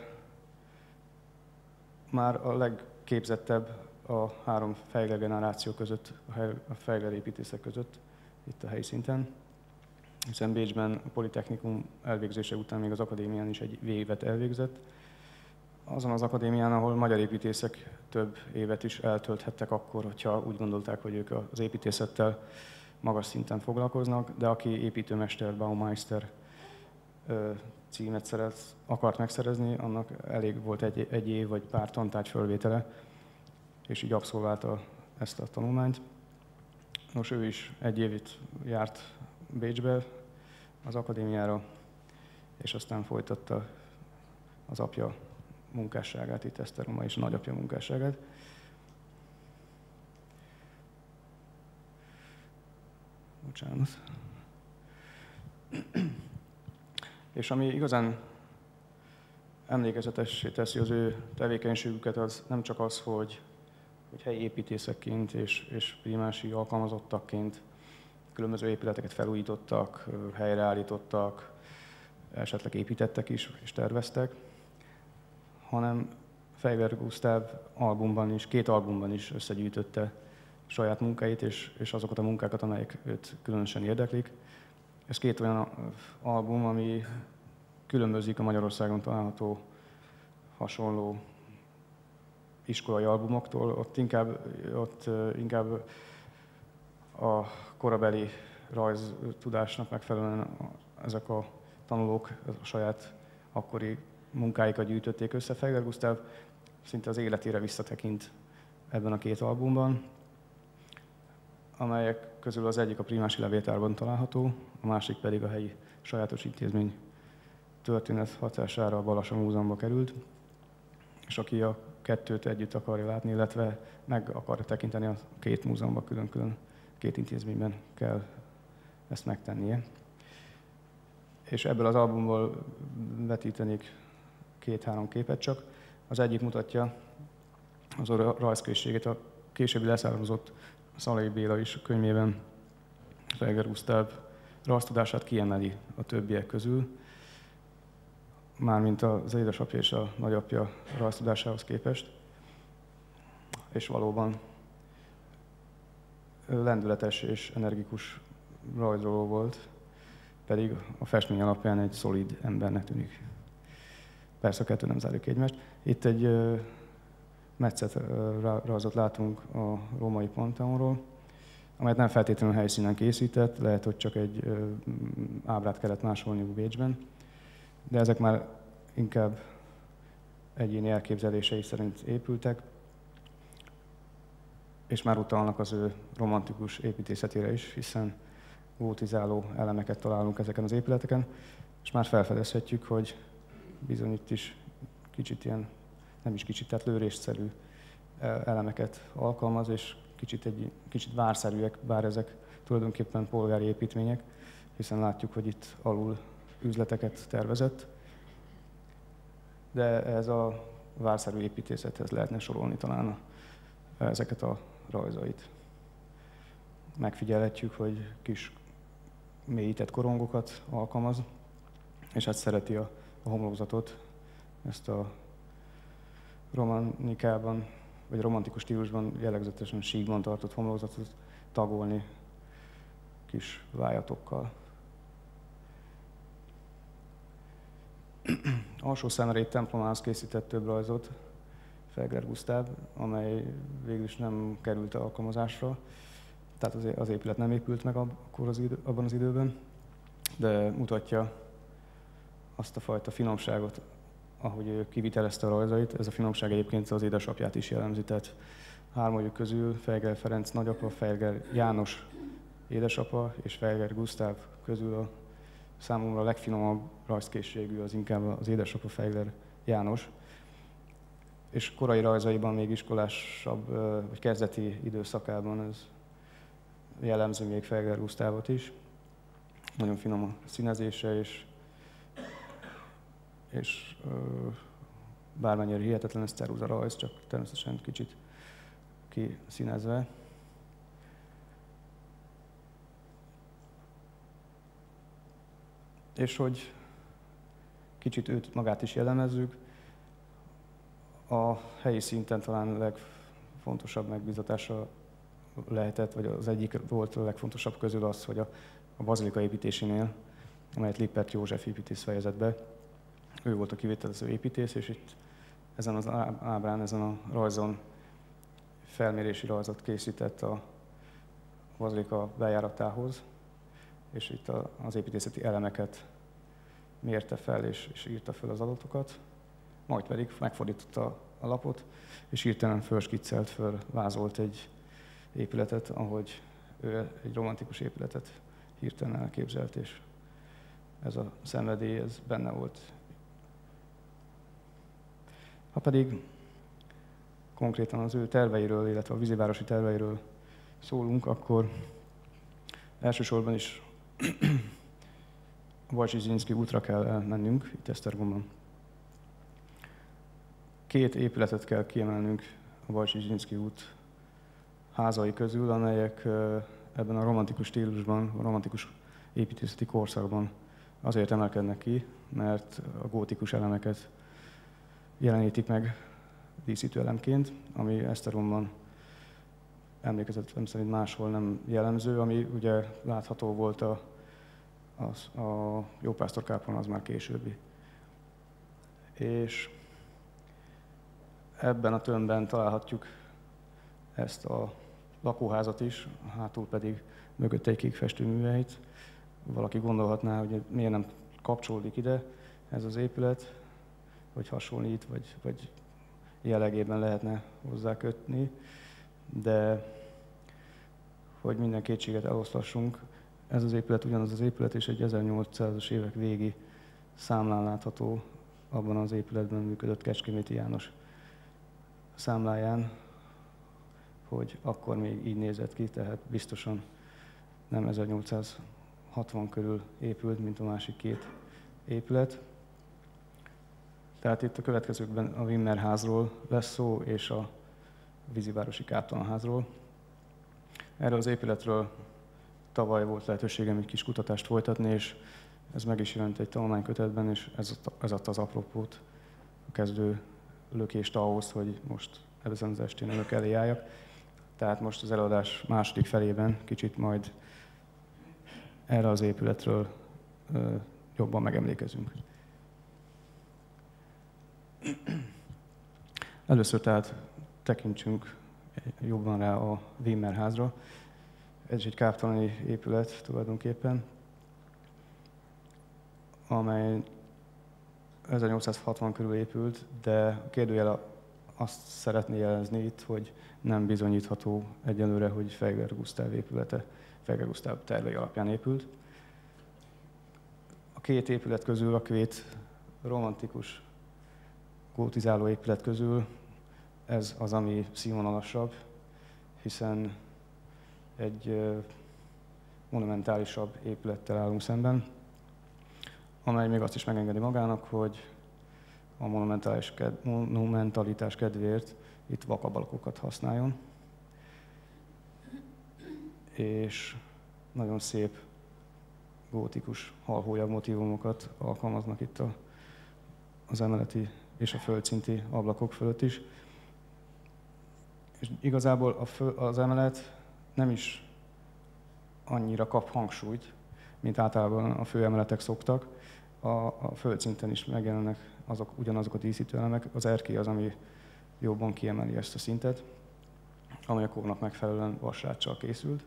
már a legképzettebb a 3 Feigler generáció között, a Feigler építészek között, itt a helyi szinten, hiszen Bécsben a Politechnikum elvégzése után még az akadémián is egy évet elvégzett. Azon az akadémián, ahol magyar építészek több évet is eltölthettek akkor, hogyha úgy gondolták, hogy ők az építészettel magas szinten foglalkoznak, de aki építőmester, Baumeister címet akart megszerezni, annak elég volt egy év vagy pár tantárgy fölvétele, és így abszolválta ezt a tanulmányt. Nos, ő is egy évit járt Bécsbe az akadémiára, és aztán folytatta az apja munkásságát itt Esztergomban, és a nagyapja munkásságát. Bocsánat. És ami igazán emlékezetessé teszi az ő tevékenységüket, az nem csak az, hogy helyi építészekként és primási alkalmazottakként különböző épületeket felújítottak, helyreállítottak, esetleg építettek is, és terveztek, hanem Feigler Gusztáv albumban is, 2 albumban is összegyűjtötte saját munkáit, és azokat a munkákat, amelyek őt különösen érdeklik. Ez 2 olyan album, ami különbözik a Magyarországon található hasonló iskolai albumoktól. Ott inkább a korabeli rajztudásnak megfelelően ezek a tanulók a saját akkori munkáikat gyűjtötték össze. Feigler Gusztáv szinte az életére visszatekint ebben a 2 albumban, amelyek közül az egyik a Primási Levéltárban található, a másik pedig a helyi sajátos intézmény történet hatására a Balassa Múzeumba került, és aki a 2-t együtt akarja látni, illetve meg akarja tekinteni a 2 múzeumban külön-külön, 2 intézményben kell ezt megtennie. És ebből az albumból vetítenék 2-3 képet csak. Az egyik mutatja az rajzkészségét, a későbbi leszármazott Szalai Béla is a könyvében Felger Gusztáv rajztudását kiemeli a többiek közül, mármint az édesapja és a nagyapja rajztudásához képest. És valóban lendületes és energikus rajzoló volt, pedig a festmény alapján egy szolid embernek tűnik. Persze a kettő nem zárjuk egymást. Itt egy metszet rajzot látunk a római Pantheonról, amelyet nem feltétlenül helyszínen készített, lehet, hogy csak egy ábrát kellett másolniuk Bécsben, de ezek már inkább egyéni elképzelései szerint épültek, és már utalnak az ő romantikus építészetére is, hiszen gótizáló elemeket találunk ezeken az épületeken, és már felfedezhetjük, hogy bizony itt is kicsit ilyen, nem is kicsit, tehát lőrésszerű elemeket alkalmaz, és kicsit várszerűek, bár ezek tulajdonképpen polgári építmények, hiszen látjuk, hogy itt alul üzleteket tervezett, de ez a várszerű építészethez lehetne sorolni talán ezeket a rajzait. Megfigyelhetjük, hogy kis mélyített korongokat alkalmaz, és hát szereti a homlokzatot, ezt a romanikában, vagy romantikus stílusban jellegzetesen síkban tartott homlokzatot tagolni kis vájatokkal. Alsó Szentmarét templomához készített több rajzot Felger Gusztáv, amely végül is nem került alkalmazásra, tehát az épület nem épült meg abban az időben, de mutatja azt a fajta finomságot, ahogy ő kivitelezte a rajzait. Ez a finomság egyébként az édesapját is jellemzi, tehát hármójuk közül Felger Ferenc nagyapa, Felger János édesapa és Felger Gusztáv közül a számomra a legfinomabb rajzkészségű az inkább az édesapa Felger János. És korai rajzaiban, még iskolásabb, vagy kezdeti időszakában ez jellemzi még Felger Gusztávot is. Nagyon finom a színezése, és bármennyire hihetetlen, ez ceruza rajz, csak természetesen kicsit kiszínezve. És hogy kicsit őt magát is jellemezzük, a helyi szinten talán a legfontosabb megbízatása lehetett, vagy az egyik volt a legfontosabb közül az, hogy a bazilika építésénél, amelyet Lippert József építész fejezett be, ő volt a kivitelező építész, és itt ezen az ábrán, ezen a rajzon felmérési rajzot készített a bazilika bejáratához, és itt az építészeti elemeket mérte fel, és írta fel az adatokat, majd pedig megfordította a lapot, és hirtelen fölskiccelt, fölvázolt egy épületet, ahogy ő egy romantikus épületet hirtelen elképzelt, és ez a szenvedély, ez benne volt. Ha pedig konkrétan az ő terveiről, illetve a vízivárosi terveiről szólunk, akkor elsősorban is a Wojciechowski útra kell elmennünk, itt Esztergomban. Két épületet kell kiemelnünk a Wojciechowski út házai közül, amelyek ebben a romantikus stílusban, a romantikus építészeti korszakban azért emelkednek ki, mert a gótikus elemeket jelenítik meg díszítő elemként, ami Esztergomban emlékezetem szerint máshol nem jellemző, ami ugye látható volt a Jópásztorkápon, az már későbbi. És ebben a tömbben találhatjuk ezt a lakóházat is, hátul pedig mögötte egy kék festőműveit. Valaki gondolhatná, hogy miért nem kapcsolódik ide ez az épület, vagy hasonlít, vagy jellegében lehetne hozzá kötni, de hogy minden kétséget eloszlassunk, ez az épület ugyanaz az épület, és egy 1800-as évek végi számlán látható, abban az épületben működött Kecskeméti János számláján, hogy akkor még így nézett ki, tehát biztosan nem 1860 körül épült, mint a másik két épület. Tehát itt a következőkben a Wimmer házról lesz szó, és a vízivárosi káptalanházról. Erről az épületről tavaly volt lehetőségem egy kis kutatást folytatni, és ez meg is jelent egy tanulmánykötetben, és ez adta az apropót, a kezdő lökést ahhoz, hogy most ezen az estén önök elé álljak. Tehát most az előadás második felében kicsit majd erre az épületről jobban megemlékezünk. Először tehát tekintsünk jobban rá a Wimmer házra. Ez egy káptalani épület tulajdonképpen, amely 1860 körül épült, de a kérdőjel azt szeretné jelezni itt, hogy nem bizonyítható egyelőre, hogy Feiger Gusztáv épülete, Feiger Gusztáv tervei alapján épült. A két épület közül, a két romantikus gótizáló épület közül ez az, ami színvonalasabb, hiszen egy monumentálisabb épülettel állunk szemben, amely még azt is megengedi magának, hogy a monumentalitás kedvéért itt vakabalakokat használjon, és nagyon szép gótikus halhólyabb motívumokat alkalmaznak itt az emeleti és a földszinti ablakok fölött is. És igazából az emelet nem is annyira kap hangsúlyt, mint általában a főemeletek szoktak. A földszinten is megjelennek ugyanazok a díszítőelemek. Az erkély az, ami jobban kiemeli ezt a szintet, amely a kornak megfelelően vasráccsal készült.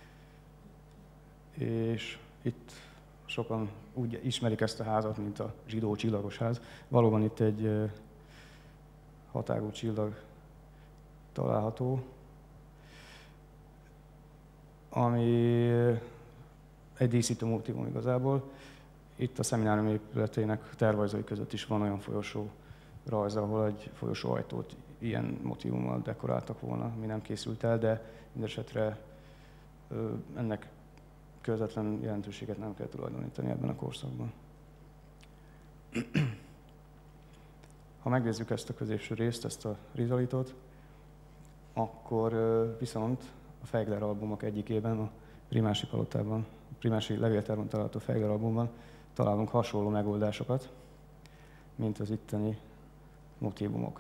És itt sokan úgy ismerik ezt a házat, mint a zsidó csillagos ház. Valóban itt egy hatágú csillag található, ami egy díszítő motívum igazából. Itt a szeminárium épületének tervrajzai között is van olyan folyosó rajz, ahol egy folyosó ajtót ilyen motívummal dekoráltak volna, ami nem készült el, de mindesetre ennek közvetlen jelentőséget nem kell tulajdonítani ebben a korszakban. Ha megnézzük ezt a középső részt, ezt a rizalitot, akkor viszont a Feigler albumok egyikében, a Primási palotában, a Primási levéltárban található Feigler albumban találunk hasonló megoldásokat, mint az itteni motívumok.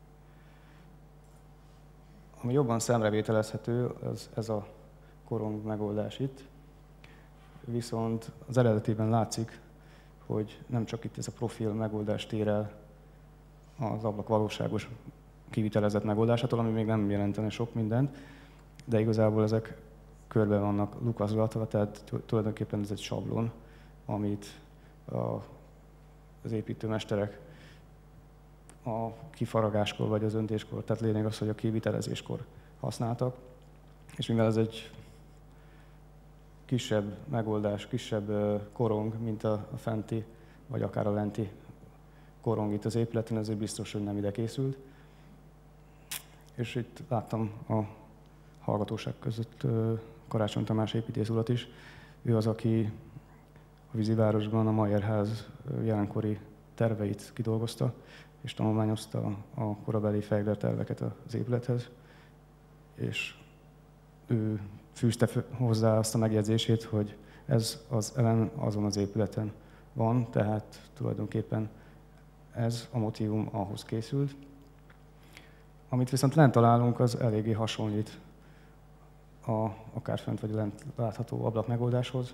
Ami jobban szemrevételezhető, az ez a korong megoldás itt, viszont az eredetében látszik, hogy nem csak itt ez a profil megoldás tér el az ablak valóságos kivitelezett megoldásától, ami még nem jelentene sok mindent, de igazából ezek körbe vannak lukaszgatva, tehát tulajdonképpen ez egy sablon, amit az építőmesterek a kifaragáskor vagy az öntéskor, tehát lényeg az, hogy a kivitelezéskor használtak, és mivel ez egy kisebb megoldás, kisebb korong, mint a fenti, vagy akár a lenti korong itt az épületen, ezért biztos, hogy nem ide készült. És itt láttam a hallgatóság között Karácsony Tamás építész urat is. Ő az, aki a Vízivárosban a Mayer-ház jelenkori terveit kidolgozta, és tanulmányozta a korabeli Feigler terveket az épülethez. És ő fűzte hozzá azt a megjegyzését, hogy ez az elem azon az épületen van, tehát tulajdonképpen ez a motívum ahhoz készült. Amit viszont lent találunk, az eléggé hasonlít akár fönt vagy lent látható ablak megoldáshoz.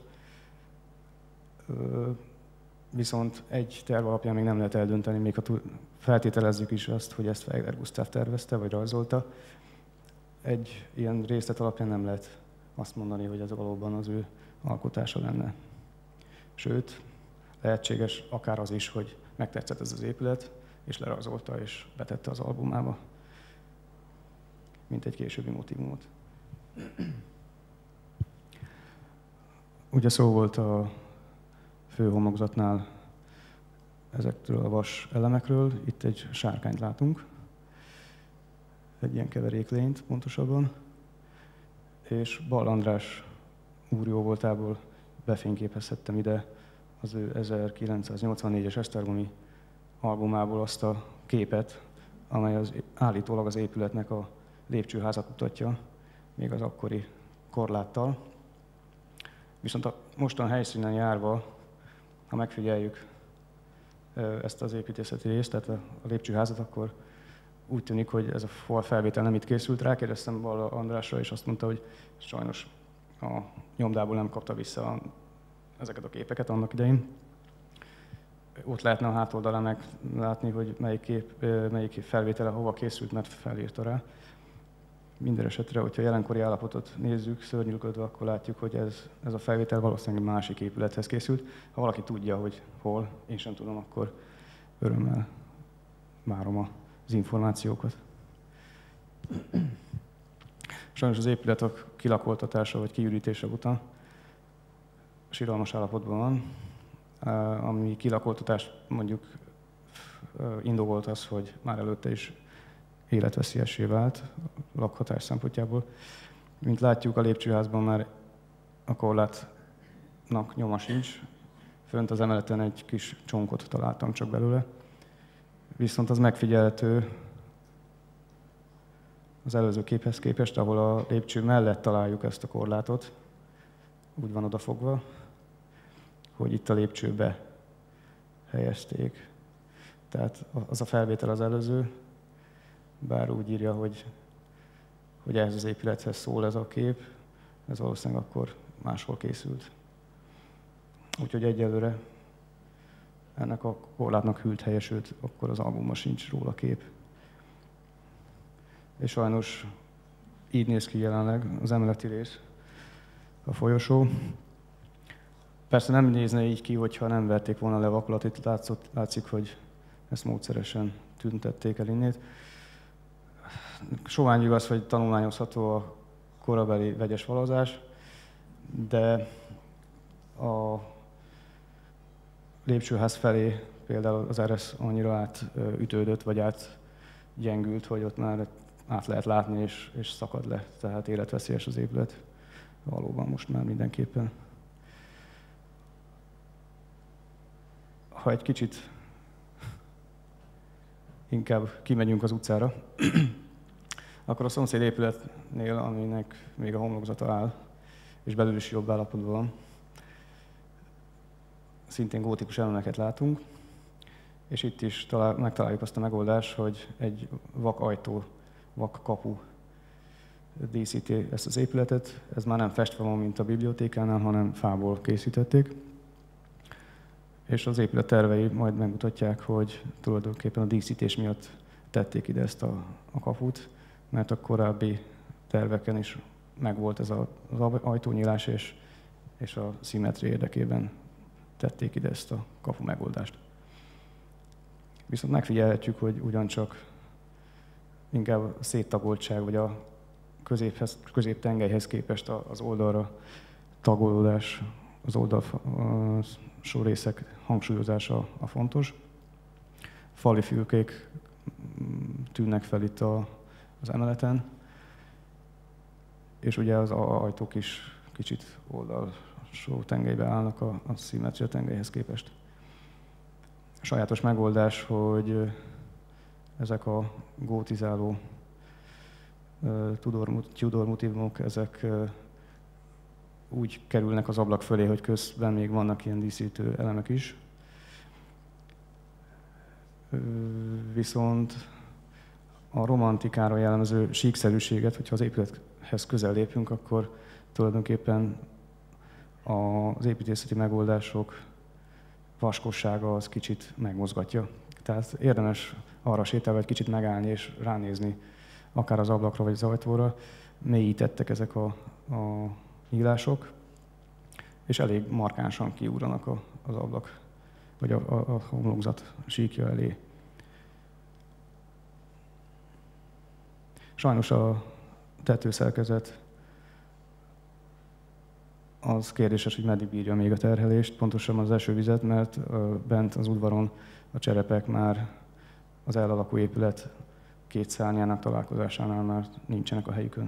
Viszont egy terv alapján még nem lehet eldönteni, még ha feltételezzük is azt, hogy ezt Feiger Gusztáv tervezte vagy rajzolta. Egy ilyen részlet alapján nem lehet azt mondani, hogy ez valóban az ő alkotása lenne. Sőt, lehetséges akár az is, hogy megtetszett ez az épület, és lerajzolta és betette az albumába, mint egy későbbi motívumot. Ugye szó volt a főhomlokzatnál ezekről a vas elemekről, itt egy sárkányt látunk, egy ilyen keveréklényt pontosabban, és Ball András úr jó voltából befényképezhettem ide az ő 1984-es esztergomi albumából azt a képet, amely állítólag az épületnek a lépcsőházat mutatja, még az akkori korláttal. Viszont a mostan helyszínen járva, ha megfigyeljük ezt az építészeti részt, tehát a lépcsőházat, akkor úgy tűnik, hogy ez a falfelvétel nem itt készült. Rákérdeztem Balla Andrásra, és azt mondta, hogy sajnos a nyomdából nem kapta vissza ezeket a képeket annak idején. Ott lehetne a hátoldalán meglátni, hogy melyik felvétele hova készült, mert felírta rá. Minden esetre, hogyha jelenkori állapotot nézzük, szörnyűködve, akkor látjuk, hogy ez a felvétel valószínűleg másik épülethez készült. Ha valaki tudja, hogy hol, én sem tudom, akkor örömmel várom az információkat. Sajnos az épület a kilakoltatása vagy kiürítése után siralmas állapotban van. Ami kilakoltatás mondjuk indokolt az, hogy már előtte is életveszélyessé vált lakhatás szempontjából. Mint látjuk, a lépcsőházban már a korlátnak nyoma sincs. Fönt az emeleten egy kis csonkot találtam csak belőle. Viszont az megfigyelhető az előző képhez képest, ahol a lépcső mellett találjuk ezt a korlátot. Úgy van odafogva, hogy itt a lépcsőbe helyezték. Tehát az a felvétel az előző, bár úgy írja, hogy ehhez az épülethez szól ez a kép, ez valószínűleg akkor máshol készült. Úgyhogy egyelőre ennek a korlátnak hűlt helye, sőt, akkor az albumban sincs róla kép. És sajnos így néz ki jelenleg az emeleti rész, a folyosó. Persze nem nézne így ki, hogyha nem verték volna le vakolatot, itt látszik, hogy ezt módszeresen tüntették el innét. Soványú az, hogy tanulmányozható a korabeli vegyes valazás, de a lépcsőház felé például az eresz annyira átütődött, vagy átgyengült, hogy ott már át lehet látni, és szakad le. Tehát életveszélyes az épület. Valóban most már mindenképpen. Ha egy kicsit inkább kimegyünk az utcára, akkor a szomszéd épületnél, aminek még a homlokzata áll, és belül is jobb állapotban van, szintén gótikus elemeket látunk, és itt is megtaláljuk azt a megoldást, hogy egy vak ajtó, vak kapu díszíti ezt az épületet. Ez már nem festve van, mint a bibliotékánál, hanem fából készítették. És az épület tervei majd megmutatják, hogy tulajdonképpen a díszítés miatt tették ide ezt a kaput, mert a korábbi terveken is megvolt ez az ajtónyílás, és a szimmetria érdekében tették ide ezt a kapu megoldást. Viszont megfigyelhetjük, hogy ugyancsak inkább a széttagoltság, vagy a középtengelyhez képest az oldalra tagolódás, az oldalsó részek hangsúlyozása a fontos. Fali fülkék tűnnek fel itt az emeleten, és ugye az ajtók is kicsit oldalsó tengelybe állnak a szimmetria tengelyhez képest. Sajátos megoldás, hogy ezek a gótizáló Tudor motívumok, ezek úgy kerülnek az ablak fölé, hogy közben még vannak ilyen díszítő elemek is. Viszont a romantikára jellemző síkszerűséget, hogyha az épülethez közel lépünk, akkor tulajdonképpen az építészeti megoldások vaskossága az kicsit megmozgatja. Tehát érdemes arra sétálva egy kicsit megállni és ránézni akár az ablakra vagy az ajtóra. Mélyítettek ezek a nyílások, és elég markánsan kiúranak az ablak, vagy a homlokzat síkja elé. Sajnos a tetőszerkezet az kérdéses, hogy meddig bírja még a terhelést, pontosabban az esővizet, mert bent az udvaron a cserepek már az elalakú épület két szárnyának találkozásánál már nincsenek a helyükön.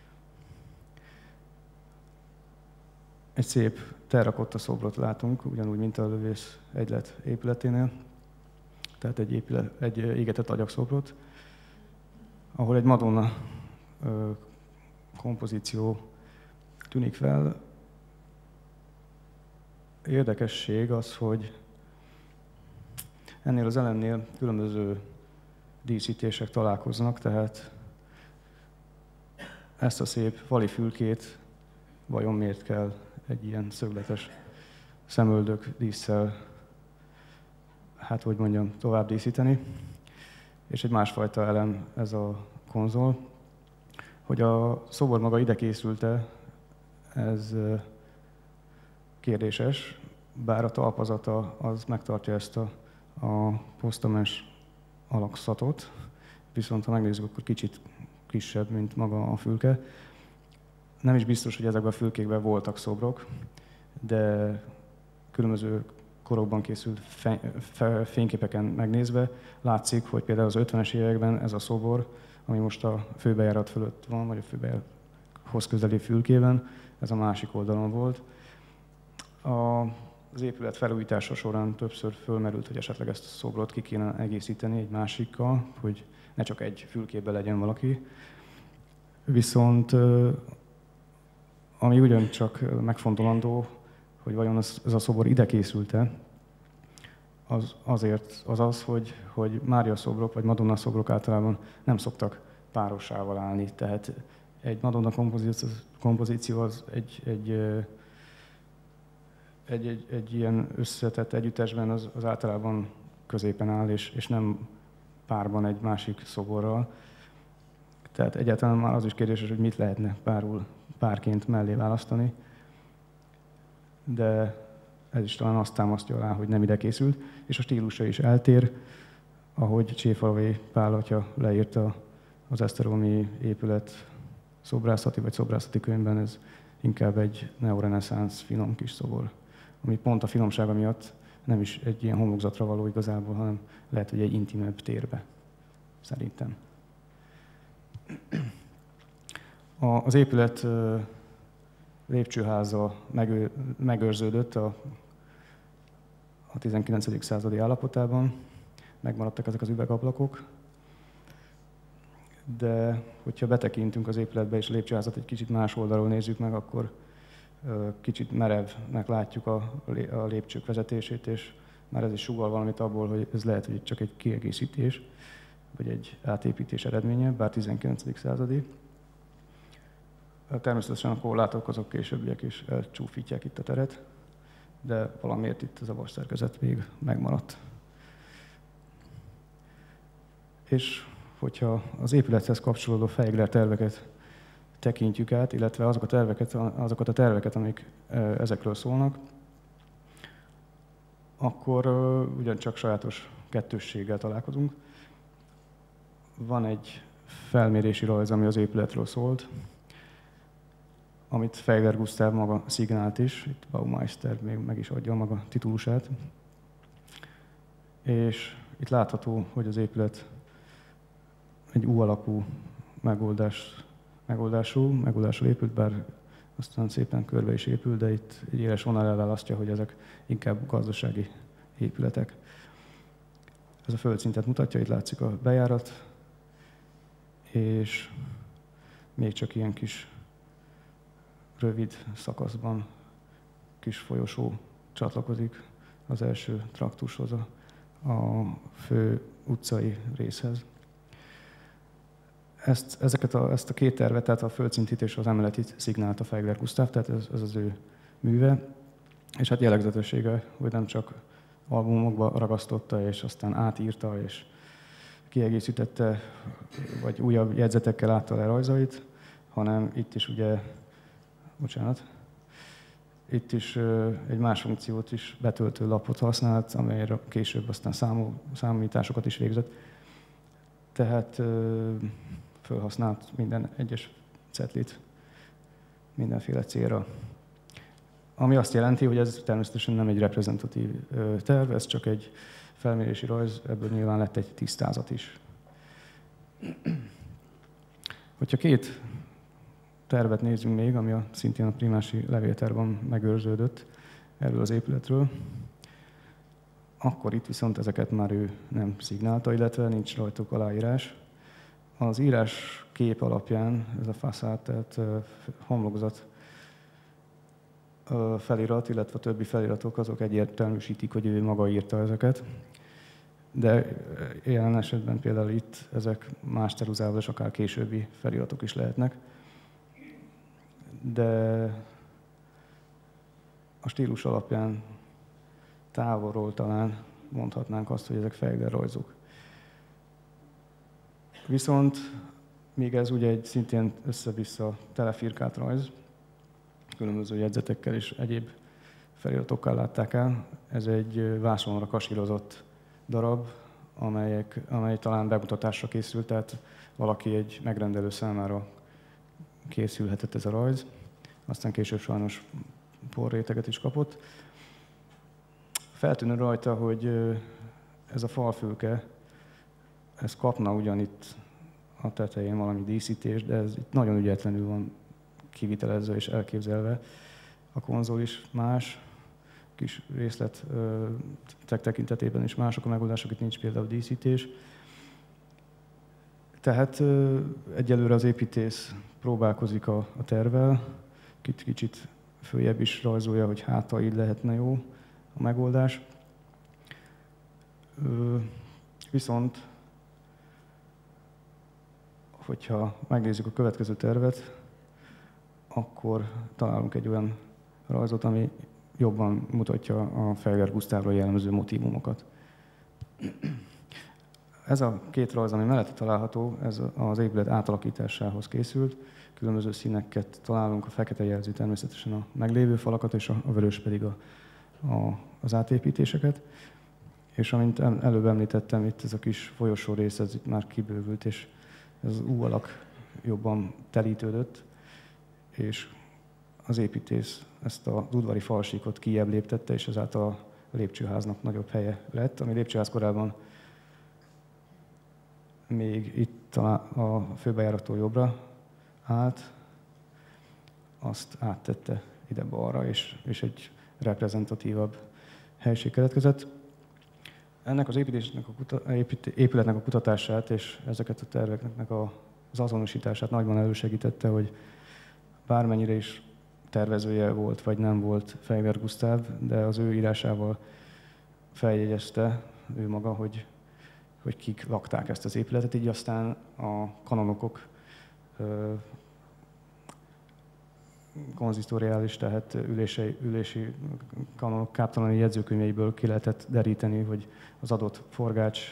Egy szép terrakotta szobrot látunk, ugyanúgy, mint a Lövész Egylet épületénél, tehát egy égetett agyakszobrot, ahol egy Madonna kompozíció tűnik fel. Érdekesség az, hogy ennél az elemnél különböző díszítések találkoznak, tehát ezt a szép vali fülkét vajon miért kell egy ilyen szögletes szemöldök dísszel, hát hogy mondjam, tovább díszíteni. És egy másfajta elem ez a konzol, hogy a szobor maga ide készült-e, ez kérdéses, bár a talpazata az megtartja ezt a posztamens alakszatot, viszont ha megnézzük, akkor kicsit kisebb, mint maga a fülke. Nem is biztos, hogy ezekben a fülkékben voltak szobrok, de különböző korokban készült fényképeken megnézve látszik, hogy például az 50-es években ez a szobor, ami most a főbejárat fölött van, vagy a főbejárathoz közeli fülkében, ez a másik oldalon volt. Az épület felújítása során többször fölmerült, hogy esetleg ezt a szobrot ki kéne egészíteni egy másikkal, hogy ne csak egy fülkében legyen valaki. Viszont ami ugyancsak megfontolandó, hogy vajon ez a szobor ide készült-e, az, hogy Mária szobrok vagy Madonna szobrok általában nem szoktak párosával állni. Tehát egy Madonna kompozíció az egy ilyen összetett együttesben az általában középen áll, és nem párban egy másik szoborral. Tehát egyáltalán már az is kérdéses, hogy mit lehetne párként mellé választani. De ez is talán azt támasztja alá, hogy nem ide készült, és a stílusa is eltér, ahogy Cséfalvé Pál atya leírta az esztergomi épület szobrászati könyvben, ez inkább egy neoreneszánsz finom kis szobor, ami pont a finomsága miatt nem is egy ilyen homlokzatra való igazából, hanem lehet, hogy egy intimebb térbe, szerintem. Az épület lépcsőháza megőrződött a 19. századi állapotában, megmaradtak ezek az üvegablakok, de hogyha betekintünk az épületbe és a lépcsőházat egy kicsit más oldalról nézzük meg, akkor kicsit merevnek látjuk a lépcsők vezetését, és már ez is sugall valamit abból, hogy ez lehet, hogy csak egy kiegészítés, vagy egy átépítés eredménye, bár 19. századi. Természetesen a korlátok azok későbbiek is elcsúfítják itt a teret, de valamiért itt ez a vasszerkezet még megmaradt. És hogyha az épülethez kapcsolódó Feigler terveket tekintjük át, illetve azokat a terveket, amik ezekről szólnak, akkor ugyancsak sajátos kettősséggel találkozunk. Van egy felmérési rajz, ami az épületről szólt, amit Feigler Gusztáv maga szignált is, itt Baumeister még meg is adja maga titulusát. És itt látható, hogy az épület egy U-alakú megoldású épült, bár aztán szépen körbe is épül, de itt egy éles vonal elválasztja, hogy ezek inkább gazdasági épületek. Ez a földszintet mutatja, itt látszik a bejárat, és még csak ilyen kis rövid szakaszban kis folyosó csatlakozik az első traktushoz, a fő utcai részhez. Ezt a két tervet, tehát a földszintit és az emeletit szignálta Feigler Gusztáv, tehát ez az ő műve. És hát jellegzetessége, hogy nem csak albumokba ragasztotta, és aztán átírta, és kiegészítette, vagy újabb jegyzetekkel adta le rajzait, hanem itt is ugye, itt is egy más funkciót is, betöltő lapot használt, amelyre később aztán számításokat is végzett. Tehát felhasznált minden egyes cetlit mindenféle célra. Ami azt jelenti, hogy ez természetesen nem egy reprezentatív terv, ez csak egy felmérési rajz, ebből nyilván lett egy tisztázat is. Hogyha két tervet nézzünk még, ami szintén a primási levéltárban megőrződött erről az épületről, akkor itt viszont ezeket már ő nem szignálta, illetve nincs rajtuk aláírás. Az írás kép alapján ez a faszád, tehát homlokzat felirat, illetve a többi feliratok azok egyértelműsítik, hogy ő maga írta ezeket. De jelen esetben például itt ezek más ceruzával és akár későbbi feliratok is lehetnek. De a stílus alapján távolról talán mondhatnánk azt, hogy ezek Feigl rajzok. Viszont még ez ugye egy szintén össze-vissza telefirkált rajz, különböző jegyzetekkel és egyéb feliratokkal látták el. Ez egy vászonra kasírozott darab, amely talán bemutatásra készült, tehát valaki egy megrendelő számára készülhetett ez a rajz. Aztán később sajnos porréteget is kapott. Feltűnő rajta, hogy ez a falfülke, ez kapna ugyan itt a tetején valami díszítést, de ez itt nagyon ügyetlenül van kivitelezve és elképzelve. A konzol is más, kis részlet tekintetében is mások a megoldások, itt nincs például díszítés. Tehát egyelőre az építész próbálkozik a tervvel, kicsit följebb is rajzolja, hogy hát így lehetne jó a megoldás. Viszont, hogyha megnézzük a következő tervet, akkor találunk egy olyan rajzot, ami jobban mutatja a Feigl Gusztávra jellemző motívumokat. Ez a két rajz, ami mellette található, ez az épület átalakításához készült. Különböző színeket találunk, a fekete jelzi természetesen a meglévő falakat, és a vörös pedig az átépítéseket. És amint előbb említettem, itt ez a kis folyosó rész, ez itt már kibővült, és ez az U alak jobban telítődött, és az építész ezt az udvari falsíkot kijjebb léptette, és ezáltal a lépcsőháznak nagyobb helye lett, ami lépcsőház korábban még itt a főbejárattól jobbra állt, azt áttette ide balra, és egy reprezentatívabb helység keletkezett. Ennek az épületnek a kutatását és ezeket a terveknek az azonosítását nagyban elősegítette, hogy bármennyire is tervezője volt, vagy nem volt Feigl Gusztáv, de az ő írásával feljegyezte ő maga, hogy kik lakták ezt az épületet, így aztán a kanonokok konzisztoriális, tehát ülési kanonok káptalani jegyzőkönyveiből ki lehetett deríteni, hogy az adott Forgács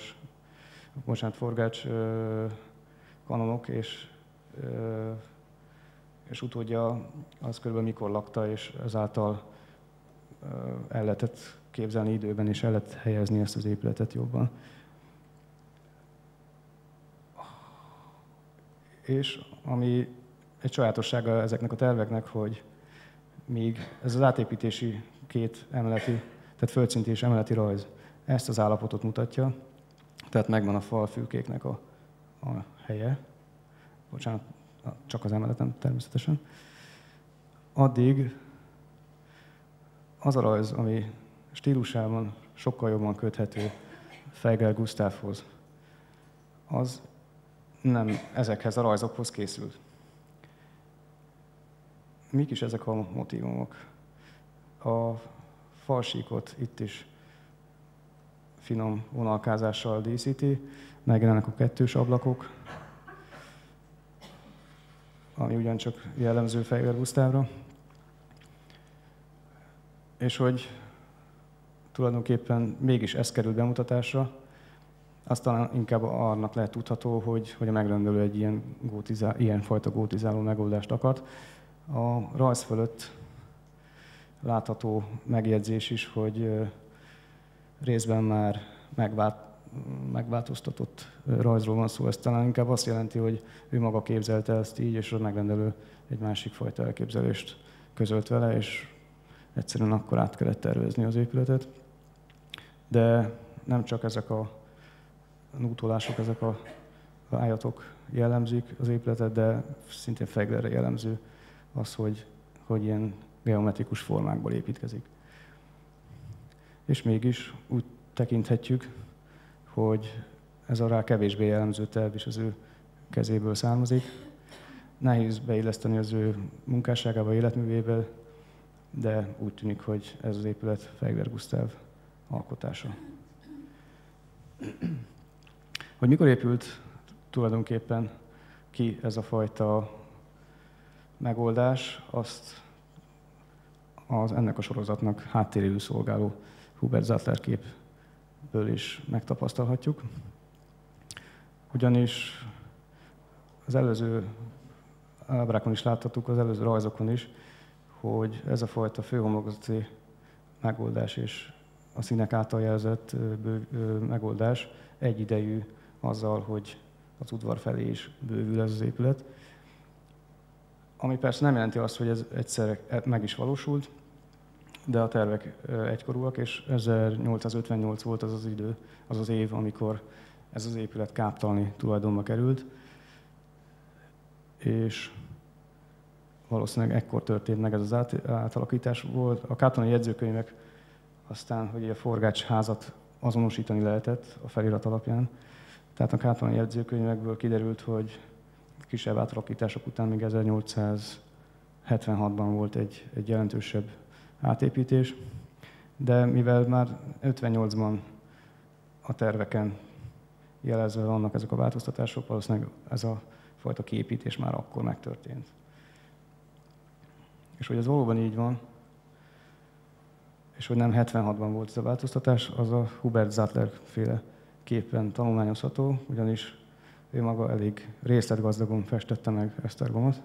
kanonok és utódja az körülbelül mikor lakta, és ezáltal el lehetett képzelni időben, és el lehet helyezni ezt az épületet jobban. És ami egy sajátossága ezeknek a terveknek, hogy míg ez az átépítési két emeleti, tehát földszinti és emeleti rajz ezt az állapotot mutatja, tehát megvan a falfülkéknek a helye, bocsánat, csak az emeleten természetesen, addig az a rajz, ami stílusában sokkal jobban köthető Feigl Gusztávhoz, az nem ezekhez a rajzokhoz készült. Mik is ezek a motívumok? A falsíkot itt is finom vonalkázással díszíti, megjelennek a kettős ablakok, ami ugyancsak jellemző Feigl Gusztávra. És hogy tulajdonképpen mégis ez került bemutatásra, az talán inkább annak lehet tudható, hogy a megrendelő egy ilyenfajta gótizáló megoldást akart. A rajz fölött látható megjegyzés is, hogy részben már megváltoztatott rajzról van szó. Ez talán inkább azt jelenti, hogy ő maga képzelte ezt így, és a megrendelő egy másik fajta elképzelést közölt vele, és egyszerűen akkor át kellett tervezni az épületet. De nem csak ezek a nútolások, ezek a állatok jellemzik az épületet, de szintén Feiglre jellemző az, hogy ilyen geometrikus formákból építkezik. És mégis úgy tekinthetjük, hogy ez a rá kevésbé jellemző terv is az ő kezéből származik. Nehéz beilleszteni az ő munkásságába, életművébe, de úgy tűnik, hogy ez az épület Feiglер Gusztáv alkotása. Hogy mikor épült tulajdonképpen ki ez a fajta megoldás, azt ennek a sorozatnak háttéréül szolgáló Hubert Sattler képből is megtapasztalhatjuk. Ugyanis az előző ábrákon is láthattuk, az előző rajzokon is, hogy ez a fajta főhomlokzati megoldás és a színek által jelzett megoldás egyidejű azzal, hogy az udvar felé is bővül ez az épület. Ami persze nem jelenti azt, hogy ez egyszerre meg is valósult, de a tervek egykorúak, és 1858 volt az az idő, az az év, amikor ez az épület káptalani tulajdonba került, és valószínűleg ekkor történt meg ez az átalakítás. Volt a káptalani jegyzőkönyvek, aztán, hogy a Forgács házat azonosítani lehetett a felirat alapján. Tehát a káptalani jegyzőkönyvekből kiderült, hogy kisebb átalakítások után még 1876-ban volt egy jelentősebb átépítés, de mivel már 58-ban a terveken jelezve vannak ezek a változtatások, valószínűleg ez a fajta kiépítés már akkor megtörtént. És hogy ez valóban így van, és hogy nem 76-ban volt ez a változtatás, az a Hubert Sattler féle képen tanulmányozható, ugyanis ő maga elég részletgazdagon festette meg Esztergomot.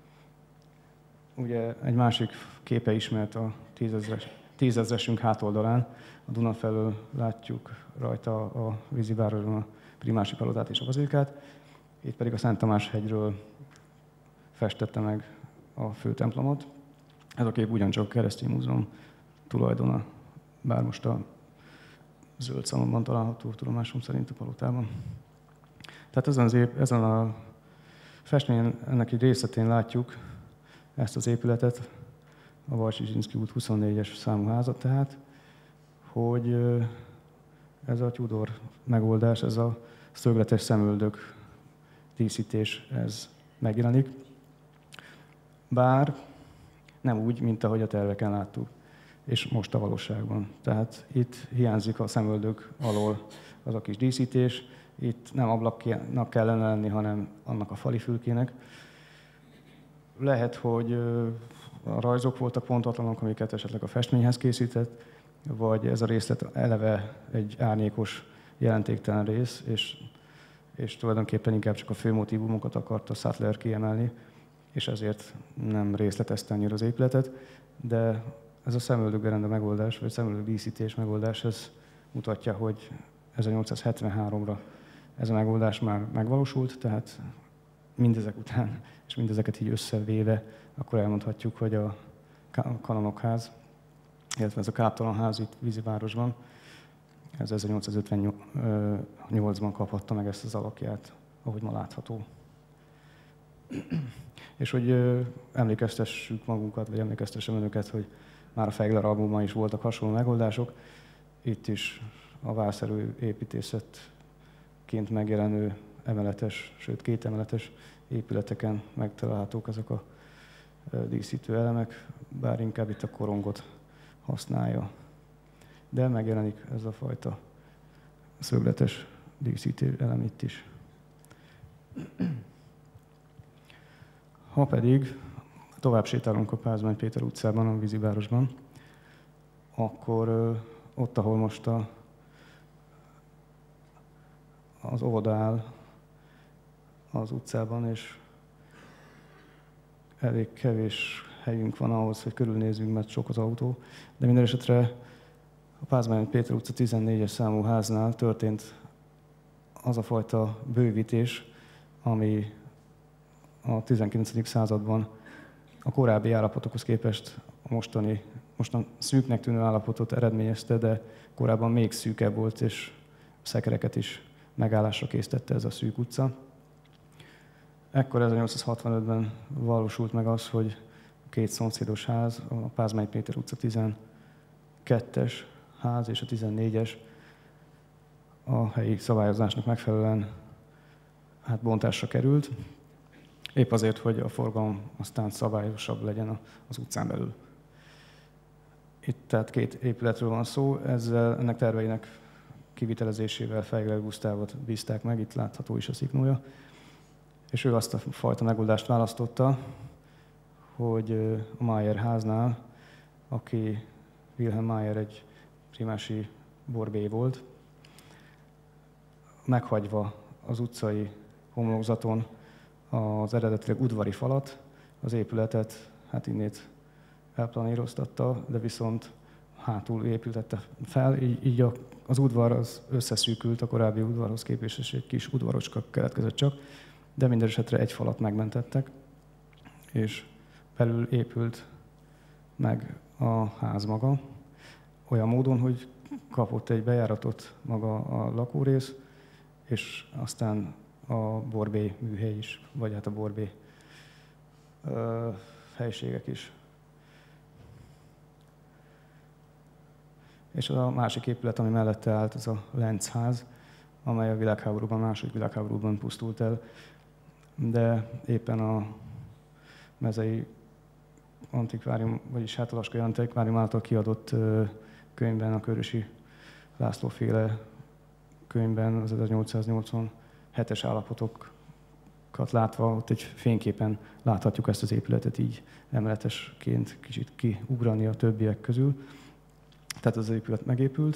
Ugye egy másik képe ismert a 10 000-esünk hátoldalán. A Duna felől látjuk rajta a vízivárosban a Primási palotát és a bazilikát. Itt pedig a Szent Tamás hegyről festette meg a főtemplomot. Ez a kép ugyancsak a Keresztény Múzeum tulajdona, bár most a zöld szalonban található tudomásom szerint a palotában. Tehát ezen a festményen, ennek egy részletén látjuk ezt az épületet, a Balcsy-Zsinszky út 24-es számú házat tehát, hogy ez a Tudor megoldás, ez a szögletes szemöldök díszítés, ez megjelenik. Bár nem úgy, mint ahogy a terveken láttuk, és most a valóságban. Tehát itt hiányzik a szemöldök alól az a kis díszítés, itt nem ablaknak kellene lenni, hanem annak a fali fülkének. Lehet, hogy a rajzok voltak pontatlanok, amiket esetleg a festményhez készített, vagy ez a részlet eleve egy árnyékos, jelentéktelen rész, és tulajdonképpen inkább csak a fő motívumokat akarta Sattler kiemelni, és ezért nem részletezte annyira az épületet, de ez a szemöldökgerenda megoldás, vagy szemöldök díszítés megoldás, ez mutatja, hogy 1873-ra ez a megoldás már megvalósult, tehát mindezek után, és mindezeket így összevéve, akkor elmondhatjuk, hogy a Kanonokház, illetve ez a káptalanház itt Vízivárosban, ez 1858-ban kaphatta meg ezt az alakját, ahogy ma látható. És hogy emlékeztessük magunkat, vagy emlékeztessem önöket, hogy már a Feiglер albumban is voltak hasonló megoldások. Itt is a várszerű építészetként megjelenő emeletes, sőt két emeletes épületeken megtalálhatók ezek a díszítő elemek, bár inkább itt a korongot használja. De megjelenik ez a fajta szögletes díszítő elem itt is. Ha pedig tovább sétálunk a Pázmány Péter utcában, a Vízivárosban, akkor ott, ahol most az óvoda áll az utcában, és elég kevés helyünk van ahhoz, hogy körülnézzünk, mert sok az autó, de minden esetre a Pázmány Péter utca 14-es számú háznál történt az a fajta bővítés, ami a 19. században a korábbi állapotokhoz képest a mostan szűknek tűnő állapotot eredményezte, de korábban még szűkebb volt, és szekereket is megállásra késztette ez a szűk utca. Ekkor 1865-ben valósult meg az, hogy a két szomszédos ház, a Pázmány Péter utca 12-es ház és a 14-es a helyi szabályozásnak megfelelően bontásra került. Épp azért, hogy a forgalom aztán szabályosabb legyen az utcán belül. Itt tehát két épületről van szó, ennek terveinek kivitelezésével Feigler Gusztávot bízták meg, itt látható is a sziknója. És ő azt a fajta megoldást választotta, hogy a Mayer háznál, aki Wilhelm Mayer egy primási borbély volt, meghagyva az utcai homlokzaton az eredetileg udvari falat, az épületet hát innét elplaníroztatta, de viszont hátul épültette fel, így az udvar az összeszűkült a korábbi udvarhoz képest, és egy kis udvarocska keletkezett csak, de minden esetre egy falat megmentettek, és belül épült meg a ház maga, olyan módon, hogy kapott egy bejáratot maga a lakórész, és aztán a borbély műhely is, vagy hát a borbély helységek is. És a másik épület, ami mellette állt, ez a Lenz ház, amely a világháborúban, második világháborúban pusztult el, de éppen a mezei antikvárium, vagyis hát a Laskai Antikvárium által kiadott könyvben, a Körösi László féle könyvben, az 1887-es állapotokat látva, ott egy fényképen láthatjuk ezt az épületet így emeletesként kicsit kiugrani a többiek közül. Tehát az épület megépült,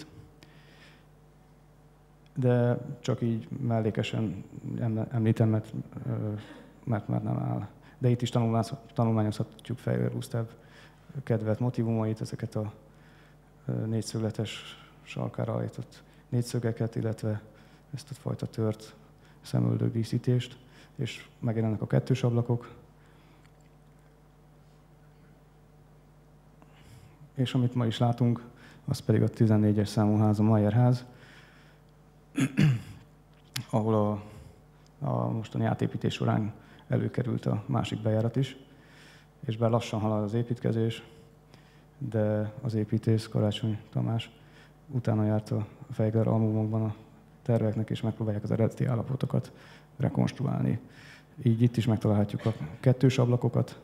de csak így mellékesen említem, mert már nem áll. De itt is tanulmányozhatjuk Feigler Gusztáv kedvelt motivumait, ezeket a négyszögletes sarkára állított négyszögeket, illetve ezt a fajta tört szemöldök díszítést, és megjelennek a kettős ablakok. És amit ma is látunk, az pedig a 14-es számú ház, a Mayer ház, ahol a mostani átépítés során előkerült a másik bejárat is, és bár lassan halad az építkezés, de az építész, Karácsony Tamás utána járt a Feigler albumokban a terveknek, és megpróbálják az eredeti állapotokat rekonstruálni. Így itt is megtalálhatjuk a kettős ablakokat,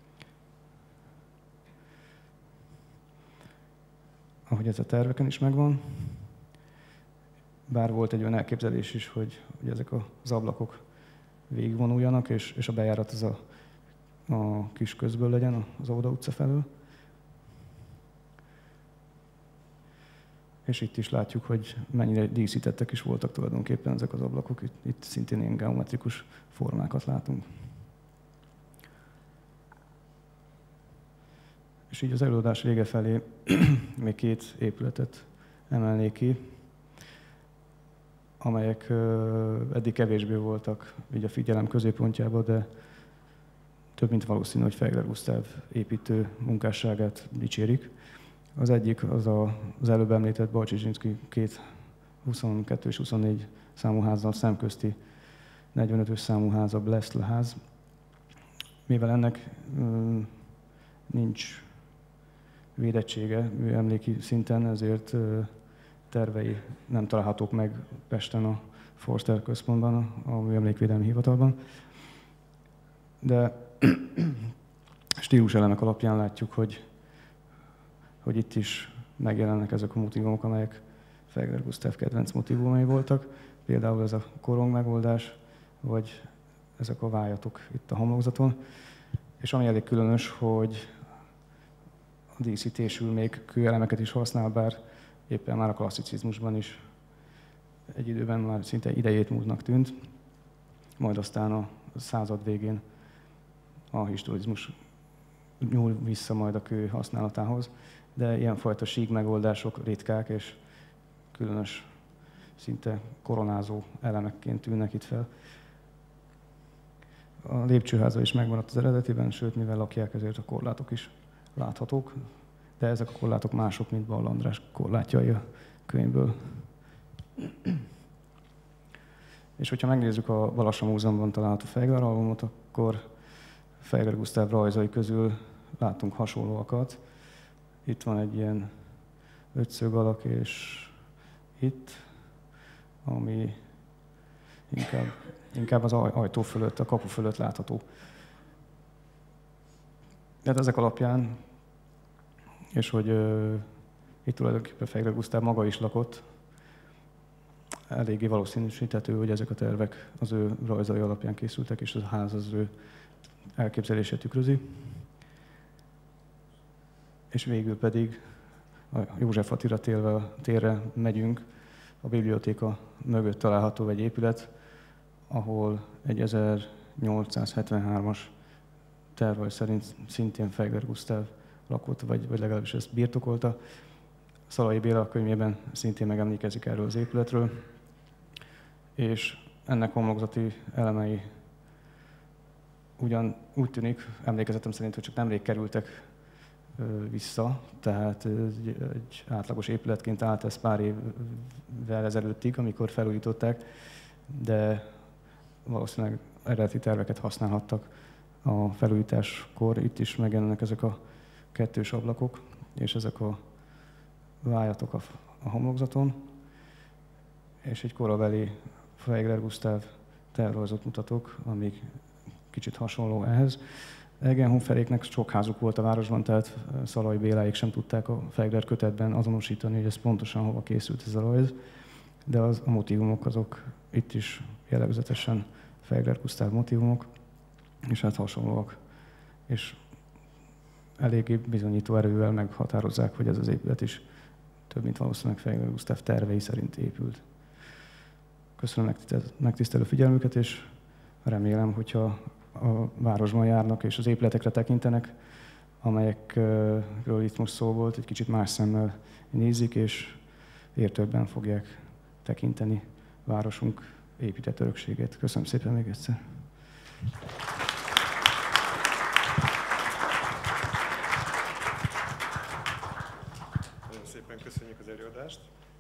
ahogy ez a terveken is megvan. Bár volt egy olyan elképzelés is, hogy ezek az ablakok végigvonuljanak, és a bejárat az a kis közből legyen, az Óda utca felől. És itt is látjuk, hogy mennyire díszítettek is voltak tulajdonképpen ezek az ablakok. Itt szintén ilyen geometrikus formákat látunk. És így az előadás vége felé még két épületet emelnék ki, amelyek eddig kevésbé voltak így a figyelem középpontjában, de több mint valószínű, hogy Feigler Gusztáv építő munkásságát dicsérik. Az egyik az előbb említett Balcsy-Zsinszky két 22 és 24 számú házzal szemközti 45-ös számú ház, a Bleszl ház. Mivel ennek nincs védettsége műemléki szinten, ezért tervei nem találhatók meg Pesten a Forster központban, a Műemlékvédelmi Hivatalban. De stíluselemek alapján látjuk, hogy itt is megjelennek ezek a motívumok, amelyek Feigler Gusztáv kedvenc motívumai voltak. Például ez a korong megoldás, vagy ezek a vájatok itt a homlokzaton. És ami elég különös, hogy a díszítésül még kőelemeket is használ, bár éppen már a klasszicizmusban is egy időben már szinte idejét múltnak tűnt, majd aztán a század végén a historizmus nyúl vissza majd a kő használatához, de ilyenfajta sík megoldások ritkák és különös, szinte koronázó elemekként tűnnek itt fel. A lépcsőháza is megmaradt az eredetiben, sőt, mivel lakják, ezért a korlátok is láthatók, de ezek a korlátok mások, mint Ball András korlátjai a könyvből. És hogyha megnézzük a Balassa Múzeumban található Feigler albumot, akkor Feigler Gusztáv rajzai közül látunk hasonlóakat. Itt van egy ilyen ötszög alak, és itt, ami inkább az ajtó fölött, a kapu fölött látható. Tehát ezek alapján és hogy itt tulajdonképpen Fejgler Gusztáv maga is lakott. Eléggé valószínűsíthető, hogy ezek a tervek az ő rajzai alapján készültek, és a ház az ő elképzelését tükrözi. És végül pedig a József Attila térre megyünk. A bibliotéka mögött található egy épület, ahol egy 1873-as tervrajz szerint szintén Fejgler Gusztáv lakott, vagy legalábbis ezt birtokolta. Szalai Béla könyvében szintén megemlékezik erről az épületről, és ennek homlokzati elemei ugyan úgy tűnik, emlékezetem szerint, hogy csak nemrég kerültek vissza, tehát egy átlagos épületként állt ez pár évvel ezelőttig, amikor felújították, de valószínűleg eredeti terveket használhattak a felújításkor. Itt is megjelennek ezek a kettős ablakok, és ezek a vájatok a homlokzaton, és egy korabeli Fejgler Gusztáv tervrajzot mutatok, ami kicsit hasonló ehhez. Egenhofferéknek sok házuk volt a városban, tehát Szalai Béláék sem tudták a Fejgler kötetben azonosítani, hogy ez pontosan hova készült ez a rajz, de a motívumok azok itt is jellegzetesen Fejgler Gusztáv motívumok, és hát hasonlóak. És eléggé bizonyító erővel meghatározzák, hogy ez az épület is több mint valószínűleg Fejgler Gusztáv tervei szerint épült. Köszönöm megtisztelő figyelmüket, és remélem, hogyha a városban járnak és az épületekre tekintenek, amelyekről itt most szó volt, egy kicsit más szemmel nézik, és értőbben fogják tekinteni városunk épített örökségét. Köszönöm szépen még egyszer. Nagyon szépen köszönjük az előadást.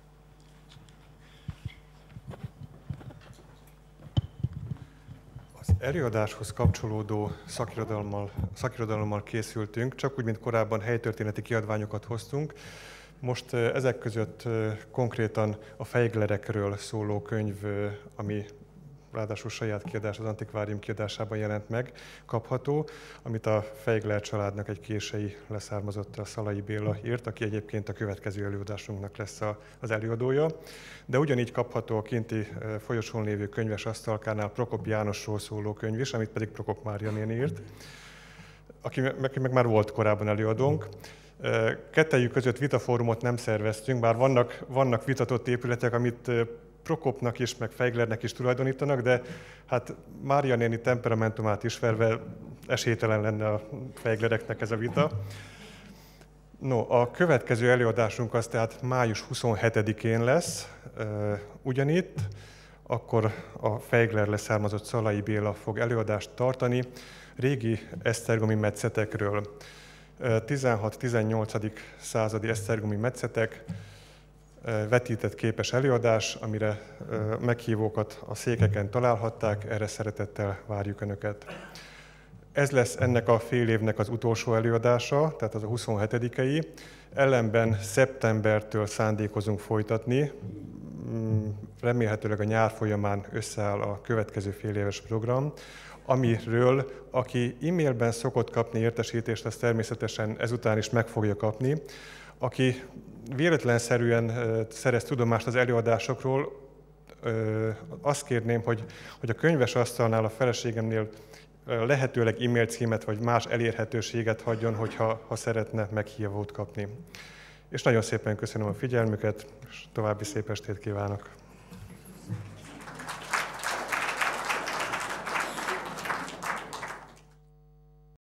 Az előadáshoz kapcsolódó szakirodalommal készültünk, csak úgy, mint korábban helytörténeti kiadványokat hoztunk. Most ezek között konkrétan a Fejglerekről szóló könyv, ami ráadásul saját kiadás, az Antikvárium kiadásában jelent meg, kapható, amit a Fejgler családnak egy kései leszármazotta, Szalai Béla írt, aki egyébként a következő előadásunknak lesz az előadója. De ugyanígy kapható a kinti folyosón lévő könyves asztalkánál Prokop Jánosról szóló könyv is, amit pedig Prokop Mária néni írt, aki meg már volt korábban előadónk. Kettejük között vitafórumot nem szerveztünk, bár vannak vitatott épületek, amit Prokopnak is, meg Fejglernek is tulajdonítanak, de hát Mária néni temperamentumát ismerve esélytelen lenne a Fejglereknek ez a vita. No, a következő előadásunk az tehát május 27-én lesz, ugyanitt, akkor a Fejgler leszármazott Szalai Béla fog előadást tartani régi esztergomi metszetekről. 16-18. századi esztergomi metszetek, vetített képes előadás, amire meghívókat a székeken találhatták, erre szeretettel várjuk Önöket. Ez lesz ennek a fél évnek az utolsó előadása, tehát az a 27-i. Ellenben szeptembertől szándékozunk folytatni, remélhetőleg a nyár folyamán összeáll a következő fél éves program, amiről aki e-mailben szokott kapni értesítést, az természetesen ezután is meg fogja kapni. Aki véletlenszerűen szerez tudomást az előadásokról, azt kérném, hogy a könyves asztalnál a feleségemnél lehetőleg e-mail címet vagy más elérhetőséget hagyjon, ha szeretne meghívót kapni. És nagyon szépen köszönöm a figyelmüket, és további szép estét kívánok!